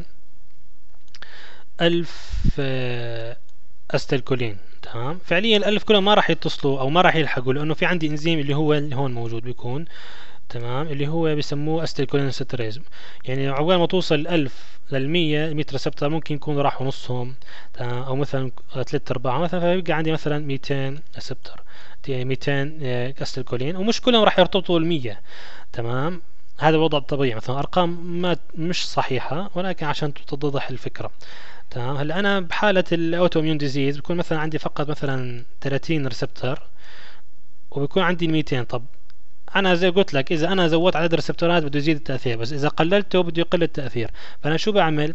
1000 استيلكولين. تمام. فعليا ال1000 كلهم ما راح يتصلوا او ما راح يلحقوا، لانه في عندي انزيم اللي هو اللي هون موجود بيكون تمام، اللي هو بيسموه استيلكولينستريز. يعني عقبال ما توصل 1000 لل100 100 ريسبتور ممكن يكون راحوا نصهم، تمام، او مثلا 3/4 مثلا، فبيبقى عندي مثلا 200 ريسبتور، 200 استيلكولين، ومش كلهم راح يرتبطوا ال100. تمام، هذا الوضع الطبيعي. مثلا ارقام ما مش صحيحه، ولكن عشان تتضح الفكره. تمام، هلا انا بحاله الاوتو اميون ديزيز بكون مثلا عندي فقط مثلا 30 ريسبتور، وبيكون عندي ال 200. طب انا زي قلت لك، اذا انا زودت عدد الريسبتورات بده يزيد التاثير، بس اذا قللته بده يقل التاثير. فانا شو بعمل؟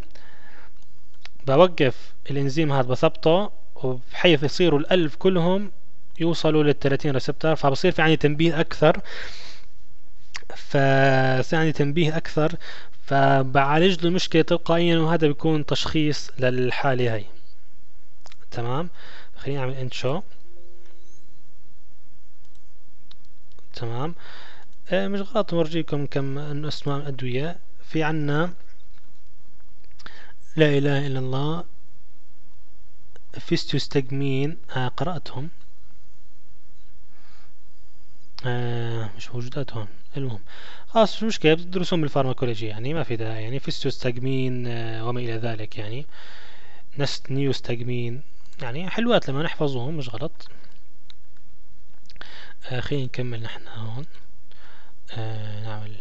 بوقف الانزيم هذا، بثبطه، وبحيث يصيروا ال1000 كلهم يوصلوا لل30 ريسبتور، فبصير في عندي تنبيه اكثر، فصير عندي تنبيه اكثر، فبعالج له المشكله تلقائيا، وهذا بيكون تشخيص للحاله هي. تمام، خليني اعمل انشو. تمام، مش غلط نورجيكم كم انه اسماء ادويه في عنا. لا اله الا الله، فيستوستجمين، قرأتهم، مش موجودات هون. المهم خلاص، مش مشكلة، بتدرسون بالفارماكولوجيا، يعني ما في داعي. يعني فيستوستجمين وما إلى ذلك، يعني نست نيوستجمين، يعني حلوات لما نحفظوهم، مش غلط. خلينا نكمل نحن هون. نعمل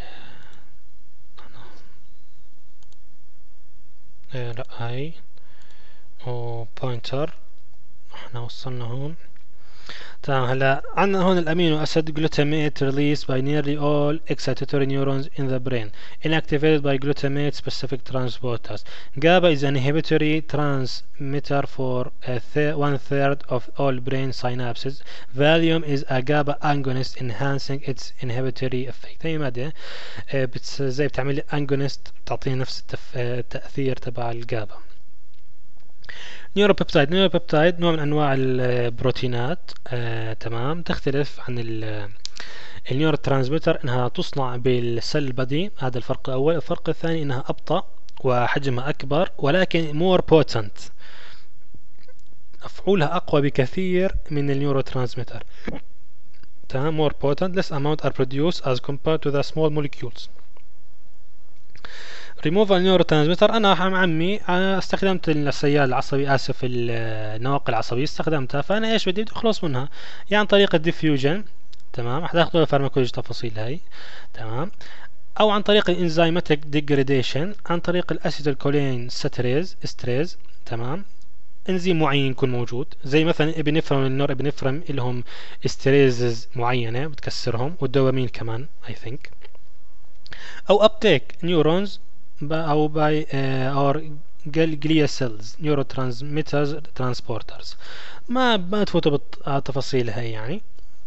لا، هاي او بوينتر. احنا وصلنا هون. تمام، هلا عندنا هون الامينو اسيد glutamate released by nearly all excitatory neurons in the brain, inactivated by glutamate specific transporters. GABA is an inhibitory transmitter for 1/3 of all brain synapses. Valium is a GABA agonist enhancing its inhibitory effect. هي مادة زي بتعمل لي agonist، بتعطيني نفس التأثير تبع الجابا. نيوروبيبتايد نوع من انواع البروتينات، تمام، تختلف عن النيورو ترانسميتر انها تصنع بالسيل بادي. هذا الفرق الاول. الفرق الثاني انها ابطأ وحجمها اكبر، ولكن مور بوتنت، مفعولها اقوى بكثير من النيورو ترانسميتر. تمام، more potent, less amount are produced as compared to the small molecules. ريموفال نيورو ترانسميتر، انا عمي استخدمت السيال العصبي، اسف، النواقل العصبيه استخدمتها، فانا ايش بدي اخلص منها؟ يعني عن طريق الديفيوجن، تمام، حتاخذوا الفارماكولوجي تفاصيل هاي، تمام، او عن طريق الانزيماتيك ديجريديشن، عن طريق الاسيتيل كولين استريز، تمام، انزيم معين يكون موجود، زي مثلا ابنفرم، النور ابنفرم لهم استريزز معينه بتكسرهم، والدوبامين كمان اي ثينك. او ابتيك نيورونز او باي اور جليا سيلز نيورو ترانسميترز ترانسبورترز. ما تفوتوا بالتفاصيل هاي. يعني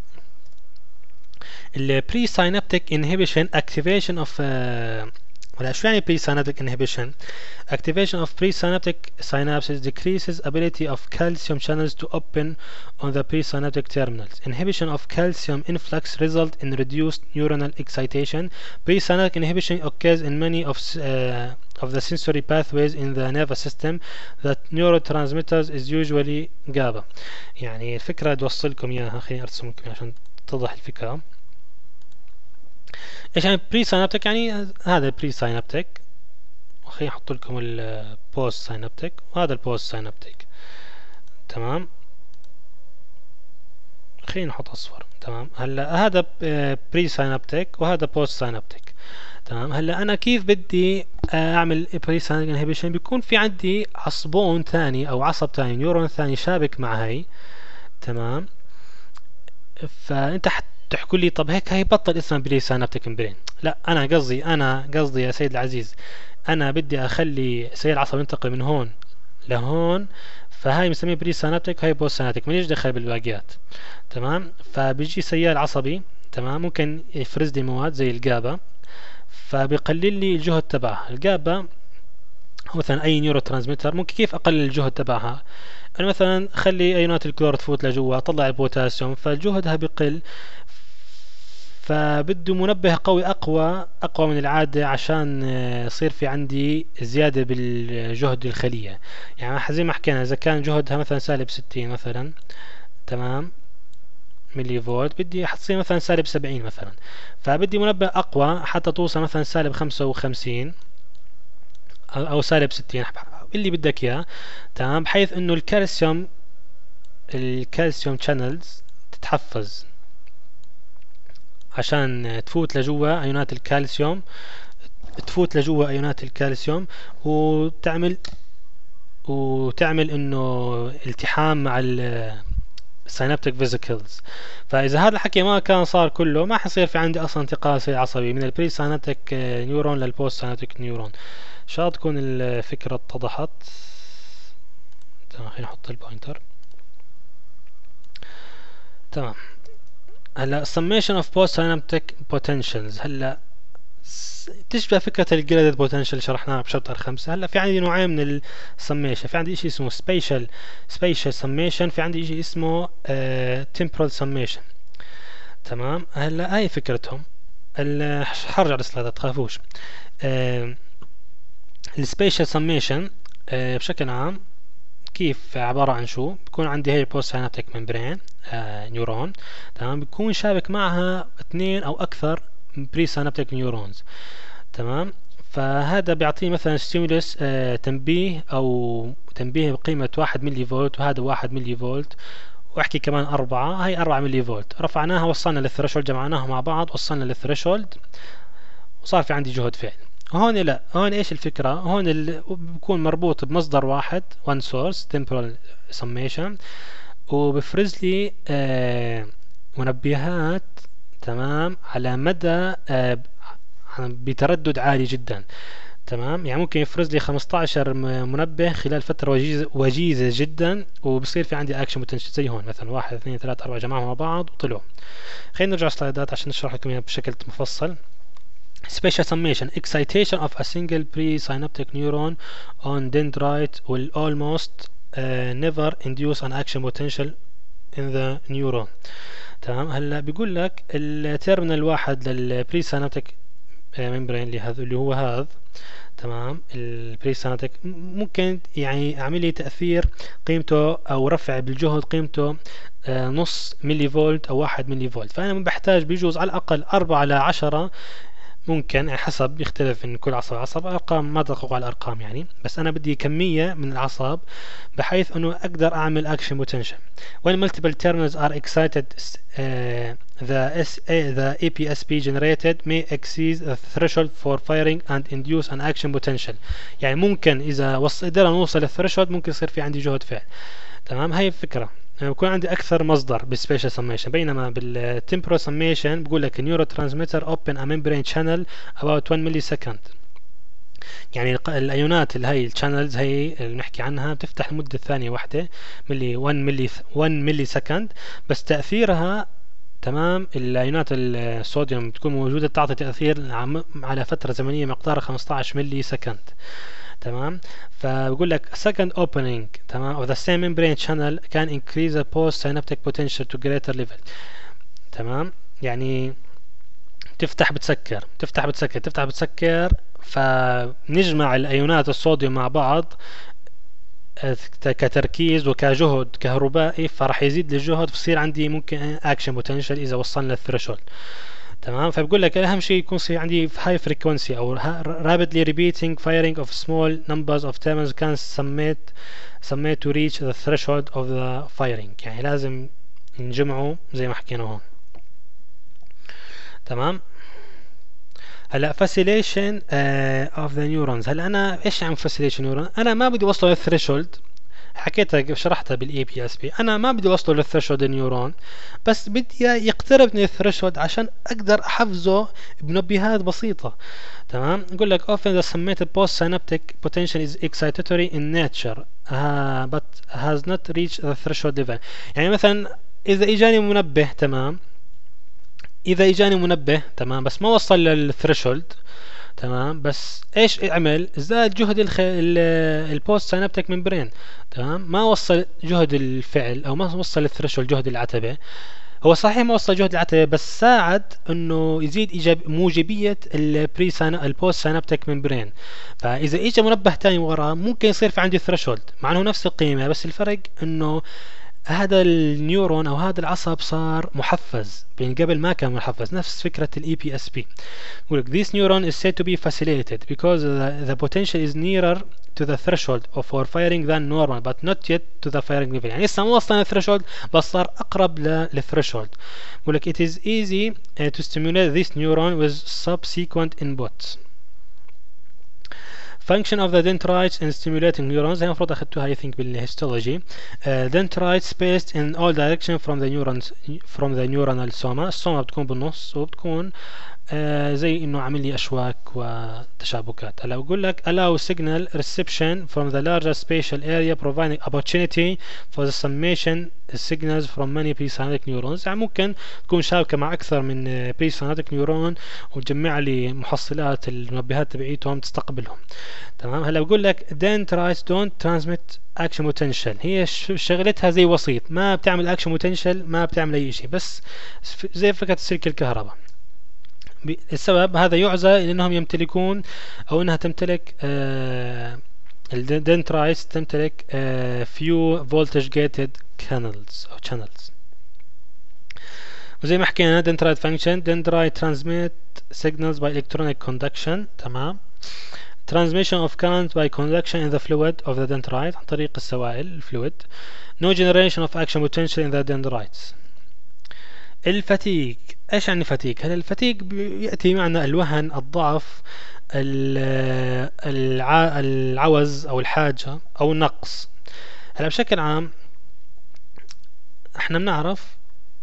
البري ساينابتيك انهبيشن اكتيفيشن اوف، ولا شو يعني pre-synaptic inhibition? Activation of presynaptic synapses decreases ability of calcium channels to open on the presynaptic terminals. Inhibition of calcium influx result in reduced neuronal excitation. Presynaptic inhibition occurs in many of the sensory pathways in the nervous system that neurotransmitters is usually GABA. يعني الفكرة توصلكم اياها، خليني ارسم لكم عشان تتضح الفكرة. ايش يعني بري ساينابتيك؟ يعني هذا البري ساينابتيك، وخليني احط لكم البوست ساينابتيك، وهذا البوست ساينابتيك. تمام، خلينا نحط اصفر. تمام، هلا هذا بري ساينابتيك وهذا بوست ساينابتيك. تمام، هلا انا كيف بدي اعمل بري ساينابتيك انهبيشن؟ بيكون في عندي عصبون ثاني او عصب ثاني، نيورون ثاني شابك مع هي. تمام، فانت تحكوا لي طب هيك هي بطل اسمها بري ساينابتيك امبرين. لا، انا قصدي يا سيد العزيز، انا بدي اخلي سيل العصب ينتقل من هون لهون، فهاي بنسميه بري ساينابتيك، هاي بوست ساينابتيك، ماليش دخل بالباقيات. تمام، فبيجي سيال عصبي، تمام، ممكن يفرز لي مواد زي الجابا، فبيقلل لي الجهد تبعها. الجابا مثلا اي نيورو ترانسميتر، ممكن كيف اقلل الجهد تبعها؟ انا مثلا اخلي ايونات الكلور تفوت لجوا، اطلع البوتاسيوم، فجهدها بقل، فبده منبه قوي اقوى من العاده، عشان يصير في عندي زياده بالجهد الخليه. يعني زي ما حكينا، اذا كان جهدها مثلا -60 مثلا، تمام، ملي فولت، بدي حتصير مثلا سالب 70 مثلا، فبدي منبه اقوى حتى توصل مثلا سالب 55 او سالب 60 اللي بدك اياه. تمام، بحيث انه الكالسيوم شانلز تتحفز عشان تفوت لجوا ايونات الكالسيوم، وتعمل انه التحام مع السينابتيك فيزيكلز. فاذا هذا الحكي ما كان صار كله، ما حيصير في عندي اصلا انتقال سير عصبي من البري سينابتيك نيورون للبوست سينابتيك نيورون. ان شاء الله تكون الفكرة اتضحت. تمام، خلينا نحط البوينتر. تمام، هلا summation of post synaptic potentials. هلا تشبه فكرة الجريدد بوتنشال شرحناها بشابتر 5. هلا في عندي نوعين من السميشن، في عندي اشي اسمه spatial summation، في عندي اشي اسمه temporal summation. تمام، هلا هاي فكرتهم. حرجع للسلايدات تخافوش. السبيشال سميشن بشكل عام كيف عبارة عن شو؟ بكون عندي هي البوست سينابتيك ممبرين نيورون. تمام، بيكون شابك معها 2 أو أكثر بري سينابتيك نيورونز. تمام، فهذا بيعطيه مثلا ستيمولس تنبيه أو تنبيه بقيمة 1 ملي فولت، وهذا 1 ملي فولت، واحكي كمان 4، هاي 4 ملي فولت. رفعناها وصلنا للثريشولد، جمعناها مع بعض وصلنا للثريشولد، وصار في عندي جهد فعل. هون لا، هون ايش الفكرة؟ هون بكون مربوط بمصدر واحد one source temporal summation، وبفرز لي منبهات. تمام، على مدى بتردد عالي جدا. تمام، يعني ممكن يفرز لي 15 منبه خلال فترة وجيزة جدا، وبصير في عندي اكشن بوتنشال زي هون مثلا 1 2 3 4 جمعهم مع بعض وطلعوا. خلينا نرجع سلايدات عشان نشرح لكم اياها بشكل مفصل. Spatial summation: excitation of a single presynaptic neuron on dendrite will almost never induce an action potential in the neuron. تمام، هلا بيقول لك التيرمينال واحد للبريسينابتيك ممبرين اللي هو هذا. تمام، البريسينابتيك ممكن يعني اعمل لي تاثير قيمته او رفع بالجهد قيمته نص ملي فولت او 1 ملي فولت. فانا بحتاج بيجوز على الاقل 4 ل 10، ممكن حسب يختلف من كل عصب ارقام، ما دققوا على الارقام يعني، بس انا بدي كميه من العصب بحيث انه اقدر اعمل اكشن بوتنشال. when multiple terminals are excited the APSP generated may exceed the threshold for firing and induce an action potential. يعني ممكن اذا قدرنا نوصل للثريشولد ممكن يصير في عندي جهد فعل. تمام، هاي الفكره. بكون عندي اكثر مصدر بالسبيشال سميشن، بينما بالتمبرال سميشن بقول لك نيورو ترانسميتر اوبن ا ممبرين شانل about 1 ملي سكند. يعني الايونات اللي هي الشانلز هي اللي بنحكي عنها بتفتح لمده ثانيه واحده، 1 ملي سكند، بس تاثيرها تمام الايونات الصوديوم بتكون موجوده تعطي تاثير على فتره زمنيه مقدارها 15 ملي سكند. تمام، فبقول لك second opening تمام of the same membrane channel can increase the post synaptic potential to greater level. تمام، يعني تفتح بتسكر تفتح بتسكر تفتح بتسكر، فنجمع الايونات الصوديوم مع بعض كتركيز وكجهد كهربائي، فراح يزيد الجهد، فصير عندي ممكن اكشن بوتنشال اذا وصلنا للثريشولد. تمام، فبقول لك اهم شيء يكون في عندي high frequency او rapidly repeating firing of small numbers of terminals can submit to reach the threshold of the firing. يعني لازم نجمعه زي ما حكينا هون. تمام، هلا facilitation of the neurons. هلا انا ايش يعني facilitation neuron؟ انا ما بدي اوصله للثريشولد، حكيتها شرحتها بالاي بي اس بي. انا ما بدي اوصله للثريشولد النيورون، بس بدي يقترب من الثريشولد عشان اقدر احفزه بنبهات بسيطه. تمام، نقول لك often the summated post synaptic potential is excitatory in nature but has not reached the threshold level. يعني مثلا اذا اجاني منبه، تمام، اذا اجاني منبه تمام بس ما وصل للثريشولد، تمام، بس ايش عمل؟ زاد جهد البوست سينابتيك ممبرين. تمام، ما وصل جهد الفعل او ما وصل الثريشولد جهد العتبه. هو صحيح ما وصل جهد العتبه، بس ساعد انه يزيد موجبيه البوست سينابتيك ممبرين. فاذا اجى منبه ثاني وراه ممكن يصير في عندي ثريشولد مع انه نفس القيمه، بس الفرق انه هذا النيورون او هذا العصب صار محفز، بين قبل ما كان محفز، نفس فكرة الاي بي اس بي. يقول لك this neuron is said to be facilitated because the potential is nearer to the threshold for firing than normal but not yet to the firing level. يعني لسه ما وصلنا للثريشولد بس صار اقرب للثريشولد. يقول لك it is easy to stimulate this neuron with subsequent inputs. Function of the dendrites in stimulating neurons هي المفروض اخذتوها I think بالهيستولوجي. Dendrites spaced in all directions from the neurons from the neuronal soma. السوما بتكون بالنص وبتكون زي انه عامل لي اشواك وتشابكات. هلا بقول لك allow signal reception from the larger spatial area providing opportunity for the summation signals from many presynaptic neurons. يعني ممكن تكون شابكة مع اكثر من presynaptic neuron وتجمع لي محصلات المنبهات تبعيتهم تستقبلهم. تمام. هلا بقول لك dendrites don't transmit action potential. هي شغلتها زي وسيط، ما بتعمل action potential، ما بتعمل اي شيء، بس زي فكرة سلك الكهرباء. السبب هذا يعزى لأنهم يمتلكون أو أنها تمتلك الدندرايتس تمتلك few voltage gated channels أو channels. وزي ما حكينا dendrite function dendrite transmit signals by electronic conduction. تمام. transmission of current by conduction in the fluid of the dendrite عن طريق السوائل الفلويد. no generation of action potential in the dendrites. الفتيك، ايش يعني فتيك؟ هل الفتيك يأتي معنى الوهن، الضعف، العوز او الحاجة او النقص. هلا بشكل عام احنا بنعرف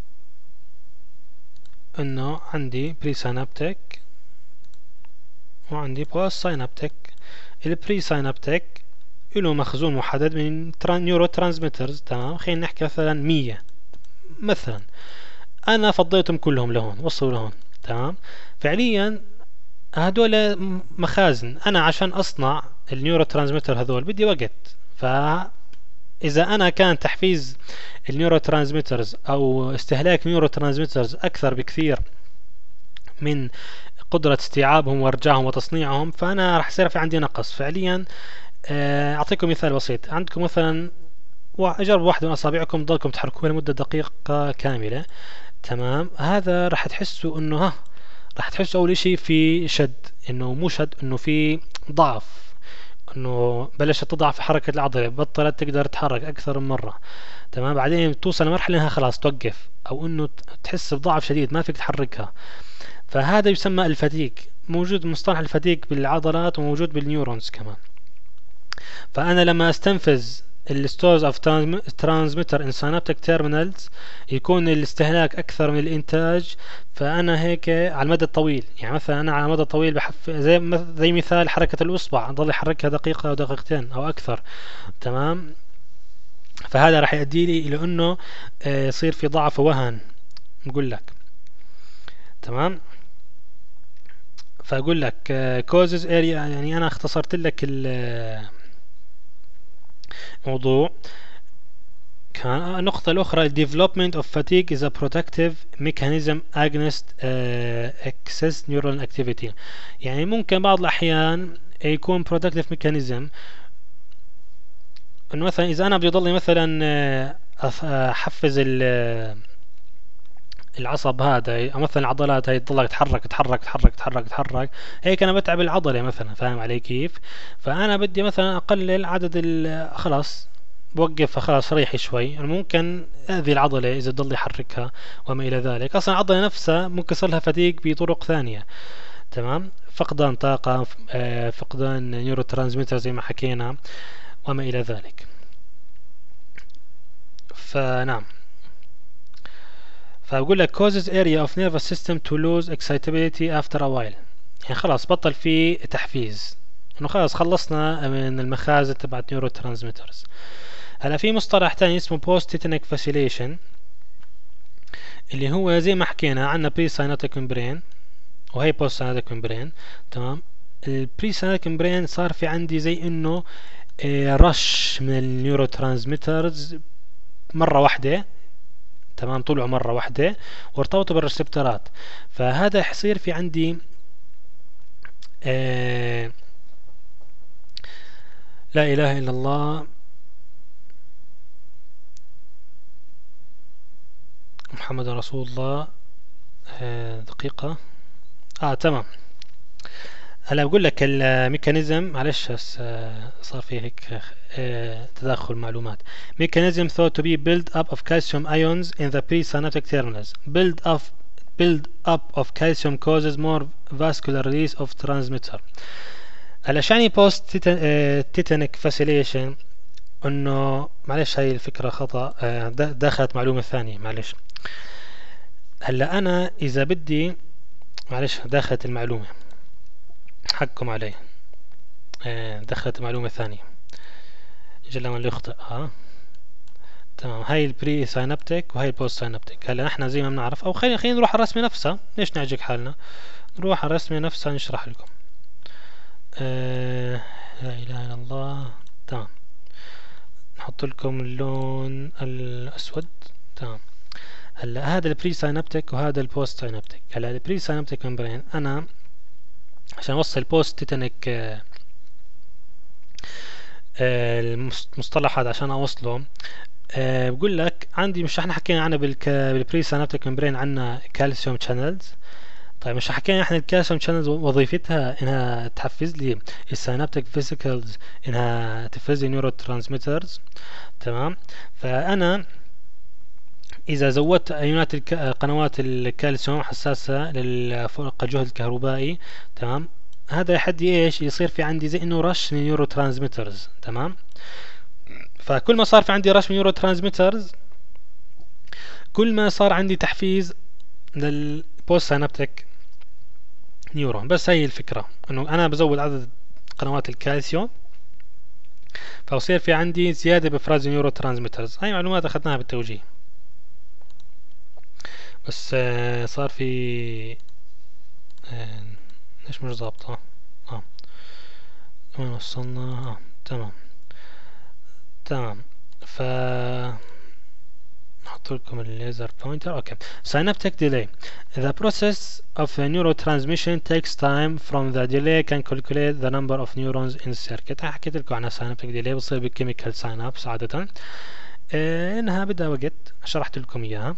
انه عندي بري سينابتيك وعندي بوست سينابتيك. البري سينابتيك له مخزون محدد من نيورو ترانسميترز. تمام. خلينا نحكي مثلا 100 مثلا، انا فضيتهم كلهم لهون، وصلوا لهون. تمام. فعليا هدول مخازن، انا عشان اصنع النيورو ترانسميتر هذول بدي وقت. فاذا انا كان تحفيز النيورو ترانسميترز او استهلاك نيورو ترانسميترز اكثر بكثير من قدرة استيعابهم وارجاعهم وتصنيعهم، فانا راح يصير في عندي نقص فعليا. اعطيكم مثال بسيط. عندكم مثلا جربوا واحدة من اصابعكم ضلكم تحركوها لمدة دقيقة كاملة. تمام. هذا راح تحسوا انه راح تحسوا اول اشي في شد، انه مو شد، انه في ضعف، انه بلشت تضعف حركة العضلة، بطلت تقدر تتحرك اكثر من مرة. تمام. بعدين توصل لمرحلة انها خلاص توقف، او انه تحس بضعف شديد ما فيك تحركها. فهذا يسمى الفتيك. موجود مصطلح الفتيك بالعضلات وموجود بالنيورونز كمان. فانا لما استنفذ الستورز اوف ترانسميتر ان سينابتيك تيرمينالز يكون الاستهلاك اكثر من الانتاج، فانا هيك على المدى الطويل، يعني مثلا انا على المدى الطويل زي مثال حركة الاصبع اضل احركها دقيقة او دقيقتين او اكثر. تمام. فهذا راح يؤدي لي الى انه يصير في ضعف ووهن نقول لك. تمام. فاقول لك causes area، يعني انا اختصرت لك الموضوع. النقطة الأخرى development of fatigue is a protective mechanism against excess neural activity. يعني ممكن بعض الأحيان يكون protective mechanism، إنه مثلا إذا أنا بدي ضلني مثلا أحفز العصب هذا أو مثلا العضلات هاي تضلك تتحرك تتحرك تتحرك تتحرك تتحرك، هيك أنا بتعب العضلة مثلا. فاهم علي كيف؟ فأنا بدي مثلا أقلل عدد خلاص بوقفها، خلاص ريحي شوي. ممكن أذي العضلة إذا ضل يحركها وما إلى ذلك. أصلا العضلة نفسها ممكن يصير لها فتيق بطرق ثانية. تمام. فقدان طاقة، فقدان نيورو ترانسميتر زي ما حكينا وما إلى ذلك. فنعم. فأقول لك causes area of nervous system to lose excitability after a while. يعني خلاص بطل في تحفيز، انه خلاص خلصنا من المخازن تبعت نيورو ترانسميترز. هلا في مصطلح تاني اسمه post tetanic facilitation، اللي هو زي ما حكينا عنا pre synaptic membrane وهي post synaptic membrane. تمام. البري synaptic membrane صار في عندي زي انه رش من النيورو ترانسميترز مرة واحدة. تمام. طلعوا مرة واحدة وارتبطوا بالريسبتورات. فهذا يصير في عندي لا إله إلا الله، محمد رسول الله. دقيقة. تمام. هلا بقول لك الميكانيزم، معلش بس صار في هيك تداخل معلومات. mechanism thought to be build up of calcium ions in the presynaptic terminals. build up of calcium causes more vascular release of transmitter. هلا شعني post tetanic facilitation؟ انه معلش هاي الفكرة خطأ، دخلت معلومة ثانية، معلش. هلا انا اذا بدي، معلش دخلت المعلومة، حكم علي، دخلت معلومة ثانية، جل من يخطئ. تمام. هاي البري ساينابتيك وهي البوست ساينابتيك. هلا نحن زي ما بنعرف، او خلينا نروح على الرسمة نفسها، ليش نعجق حالنا؟ نروح على الرسمة نفسها نشرح لكم. لا اله الا الله. تمام. نحط لكم اللون الاسود. تمام. هلا هذا البري ساينابتيك وهذا البوست ساينابتيك. هلا البري ساينابتيك ممبرين، انا عشان اوصل بوست تيتانيك المصطلح هذا عشان اوصله، بقول لك عندي، مش احنا حكينا عنها بالبري ساينابتيك ممبرين عنا كالسيوم شانلز. طيب مش حكينا احنا الكالسيوم شانلز وظيفتها انها تحفز لي السينابتيك فيسيكلز، انها تفرز لي نيورو ترانسميترز. تمام. فانا اذا زودت ايونات قنوات الكالسيوم حساسة لفرق الجهد الكهربائي، تمام، هذا يحدي ايش؟ يصير في عندي زي انه رش من نيورو ترانسميترز. تمام. فكل ما صار في عندي رش من نيورو ترانسميترز، كل ما صار عندي تحفيز للبوست سينابتيك نيورون. بس هي الفكرة، انه انا بزود عدد قنوات الكالسيوم، فيصير في عندي زيادة بافراز نيورو ترانسميترز. هاي معلومات اخذناها بالتوجيه، بس صار في ليش مش ظابطة؟ وين وصلنا؟ تمام. تمام. ف نحط لكم الليزر بوينتر. اوكي. synaptic delay. The process of neurotransmission takes time. From the delay can calculate the number of neurons in circuit. حكيت لكم عنها synaptic delay، بتصير بالكيميكال synapse عادة. انها بدها وقت، شرحت لكم اياها،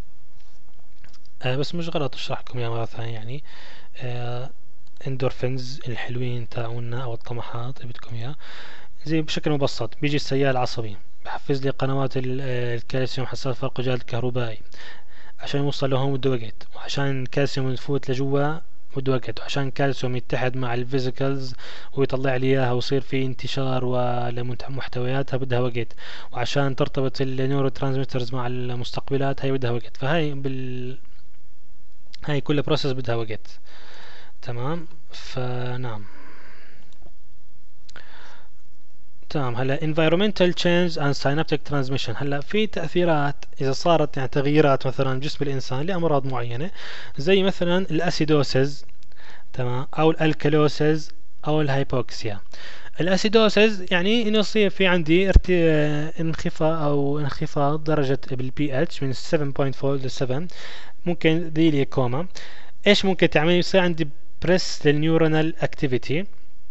بس مش غلط اشرح لكم اياها مرة ثانية. يعني اندورفينز الحلوين تاعونا او الطموحات اللي بدكم اياها، زي بشكل مبسط بيجي السيال العصبي بحفز لي قنوات الكالسيوم حساس فرق الجهد الكهربائي عشان يوصل لهون بده وقت، وعشان الكالسيوم يفوت لجوا بده وقت، وعشان الكالسيوم يتحد مع الفيزيكلز ويطلع لي اياها ويصير في انتشار ولمحتوياتها بدها وقت، وعشان ترتبط النيورو ترانسميترز مع المستقبلات هي بدها وقت. فهي هاي كل بروسيس بدها وقت. تمام. فنعم. تمام. هلا environmental change and synaptic transmission. هلا في تأثيرات إذا صارت، يعني تغييرات مثلا جسم الإنسان لأمراض معينة، زي مثلا الأسيدوسز، تمام، أو الألكالوسز أو الهايبوكسيا. الأسيدوسز يعني إنه يصير في عندي انخفاض درجة بالبي اتش من 7.4 ل 7، ممكن دي لي كوما. إيش ممكن تعمل؟ يصير عندي بريس للنيورونال اكتيفيتي.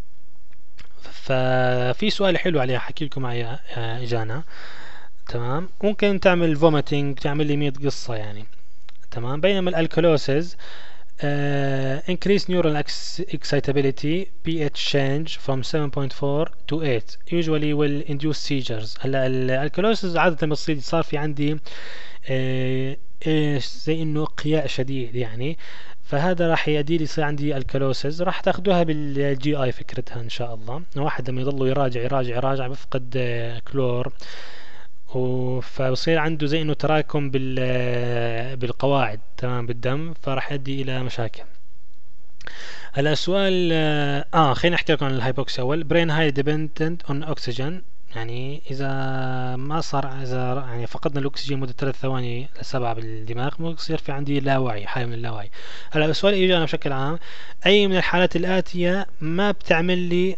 ففي سؤال حلو عليها حكي لكم عليها اجانا. تمام. ممكن تعمل فوميتنج، تعمل لي 100 قصة يعني. تمام. بينما الالكالوسز increase neural excitability pH change from 7.4 to 8 usually will induce seizures. هلا الالكالوسز عادة بتصير صار في عندي ايش زي انه قياء شديد يعني، فهذا راح يؤدي لي يصير عندي الكالوسز. راح تاخذوها بالجي اي فكرتها ان شاء الله. واحد لما يضل يراجع بفقد كلور، فبصير عنده زي انه تراكم بالقواعد، تمام، بالدم، فراح يؤدي الى مشاكل. هلا السؤال خلينا نحكي لكم عن الهايبوكسيا اول. brain high dependent on oxygen، يعني اذا ما صار، اذا يعني فقدنا الاكسجين مده 3 ثواني ل7 بالدماغ، يصير في عندي لاوعي، حاله من اللاوعي. هلا السؤال اجانا بشكل عام، اي من الحالات الاتيه ما بتعمل لي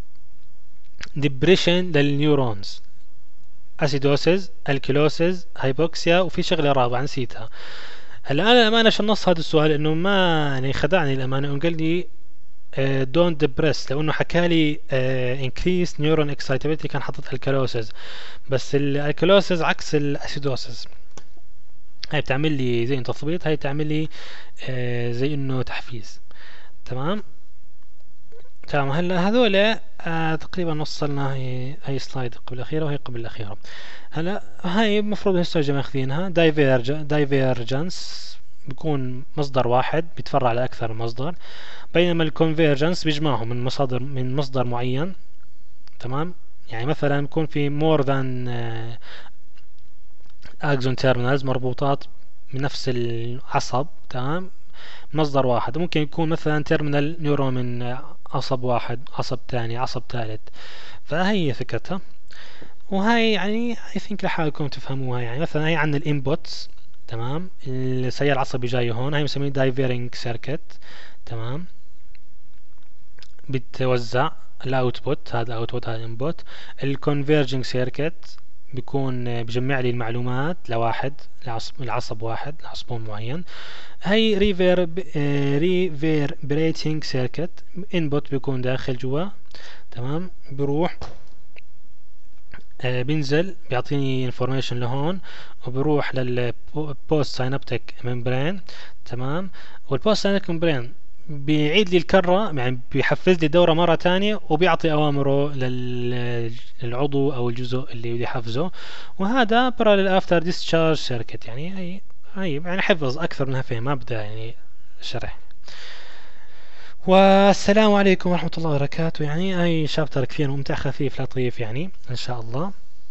ديبريشن للنيورونز؟ اسيدوسز، الكيلوسز، هايبوكسيا، وفي شغله رابعه نسيتها. هلا انا الامانه شنص هذا السؤال انه ما يعني خدعني الامانه، وقال لي دونت ديبرس، لو انه حكى لي انكريس نيورون اكسايتابيلتي كان حطت الكالوسز، بس الكالوسز عكس الاسيدوسز. هاي بتعمل لي زي تثبيط، هاي بتعمل لي زي انه تحفيز. تمام. تمام. هلا هذول تقريبا وصلنا. هي سلايد قبل الأخيرة وهي قبل الأخيرة. هلا هاي المفروض هسه ماخذينها. دايفيرجنس بيكون مصدر واحد بيتفرع لأكثر من مصدر، بينما الكونفيرجنس بيجمعهم من مصدر معين. تمام. يعني مثلا بيكون في more than axon terminals مربوطات بنفس العصب. تمام. مصدر واحد. ممكن يكون مثلا تيرمينال نيورون من عصب واحد، عصب تاني، عصب ثالث. فهي فكرتها. وهاي يعني I think لحالكم تفهموها. يعني مثلا هي عندنا الانبوتس. تمام. السيال العصبي جاي هون، هاي بنسميه دايفيرنج سيركت. تمام. بتوزع الاوتبوت، هذا الاوتبوت هذا الانبوت. الكونفيرجنج سيركت بيكون بجمع لي المعلومات لواحد، العصب واحد، لعصبون معين. هي ريفيربريتنج سيركت، انبوت بيكون داخل جوا. تمام. بروح بينزل بيعطيني انفورميشن لهون، وبروح للبوست ساينابتيك ممبرين. تمام. والبوست ساينابتيك ممبرين بيعيد لي الكرة، يعني بيحفز لي الدورة مرة تانية، وبيعطي أوامره للعضو أو الجزء اللي بدي حفزه. وهذا parallel after discharge circuit. يعني هي يعني حفظ أكثر منها فهم، ما بدأ يعني شرح. والسلام عليكم ورحمة الله وبركاته. يعني أي شابتر كثير ممتع، خفيف لطيف يعني إن شاء الله.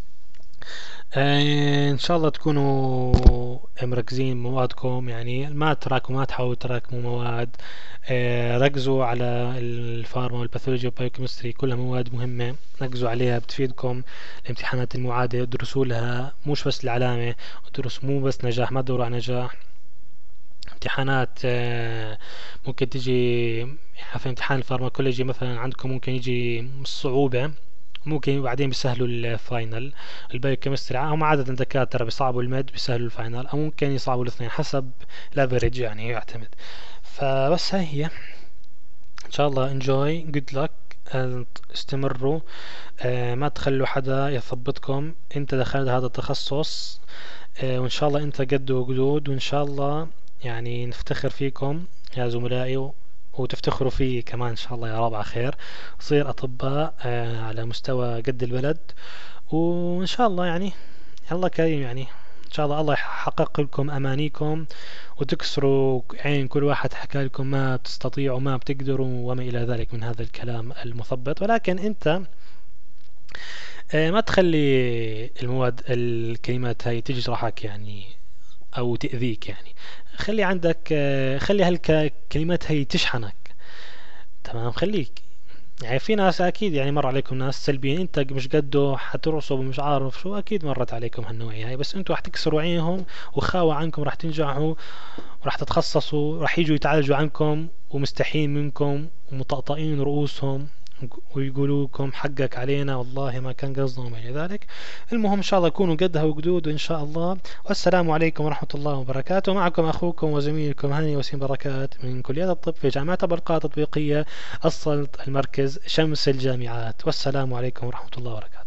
إن شاء الله تكونوا مركزين موادكم، يعني ما تراكموا، ما تحاولوا تراكموا مواد. ركزوا على الفارما والباثولوجي والبايوكيمستري، كلها مواد مهمة، ركزوا عليها بتفيدكم. الامتحانات المعادة ادرسوا لها، مش بس العلامة. ادرسوا مو بس نجاح، ما تدوروا على نجاح. امتحانات ممكن تجي في امتحان الفارماكولوجي مثلا عندكم ممكن يجي صعوبة، ممكن بعدين بيسهلوا الفاينل. البايوكيمستري هم عادة دكاترة بيصعبوا المد بيسهلوا الفاينل، او ممكن يصعبوا الاثنين حسب الافريج، يعني يعتمد. فبس هاي هي. ان شاء الله enjoy good luck. استمروا. ما تخلوا حدا يثبطكم. انت دخلت هذا التخصص، وان شاء الله انت قد وقدود، وان شاء الله يعني نفتخر فيكم يا زملائي، وتفتخروا فيه كمان ان شاء الله يا رب على خير. نصير اطباء على مستوى قد البلد. وان شاء الله يعني الله كريم، يعني ان شاء الله يحقق لكم امانيكم، وتكسروا عين كل واحد حكى لكم ما بتستطيعوا ما بتقدروا وما الى ذلك من هذا الكلام المثبط. ولكن انت ما تخلي المواد الكلمات هاي تجرحك يعني او تأذيك. يعني خلي عندك خلي هالكلمات هي تشحنك. تمام. خليك يعني في ناس اكيد يعني مر عليكم ناس سلبيين، انت مش قده حترصوا مش عارف شو، اكيد مرت عليكم هالنوعية هاي، بس انتوا راح تكسروا عينهم وخاوة عنكم، راح تنجحوا وراح تتخصصوا، راح يجوا يتعالجوا عنكم ومستحيين منكم ومطقطقين رؤوسهم، ويقولوا لكم حقك علينا والله ما كان قصدنا وما الى ذلك. المهم ان شاء الله كونوا قدها وقدود ان شاء الله. والسلام عليكم ورحمة الله وبركاته. معكم اخوكم وزميلكم هاني وسيم بركات من كلية الطب في جامعة برقات التطبيقية، السلط، المركز شمس الجامعات. والسلام عليكم ورحمة الله وبركاته.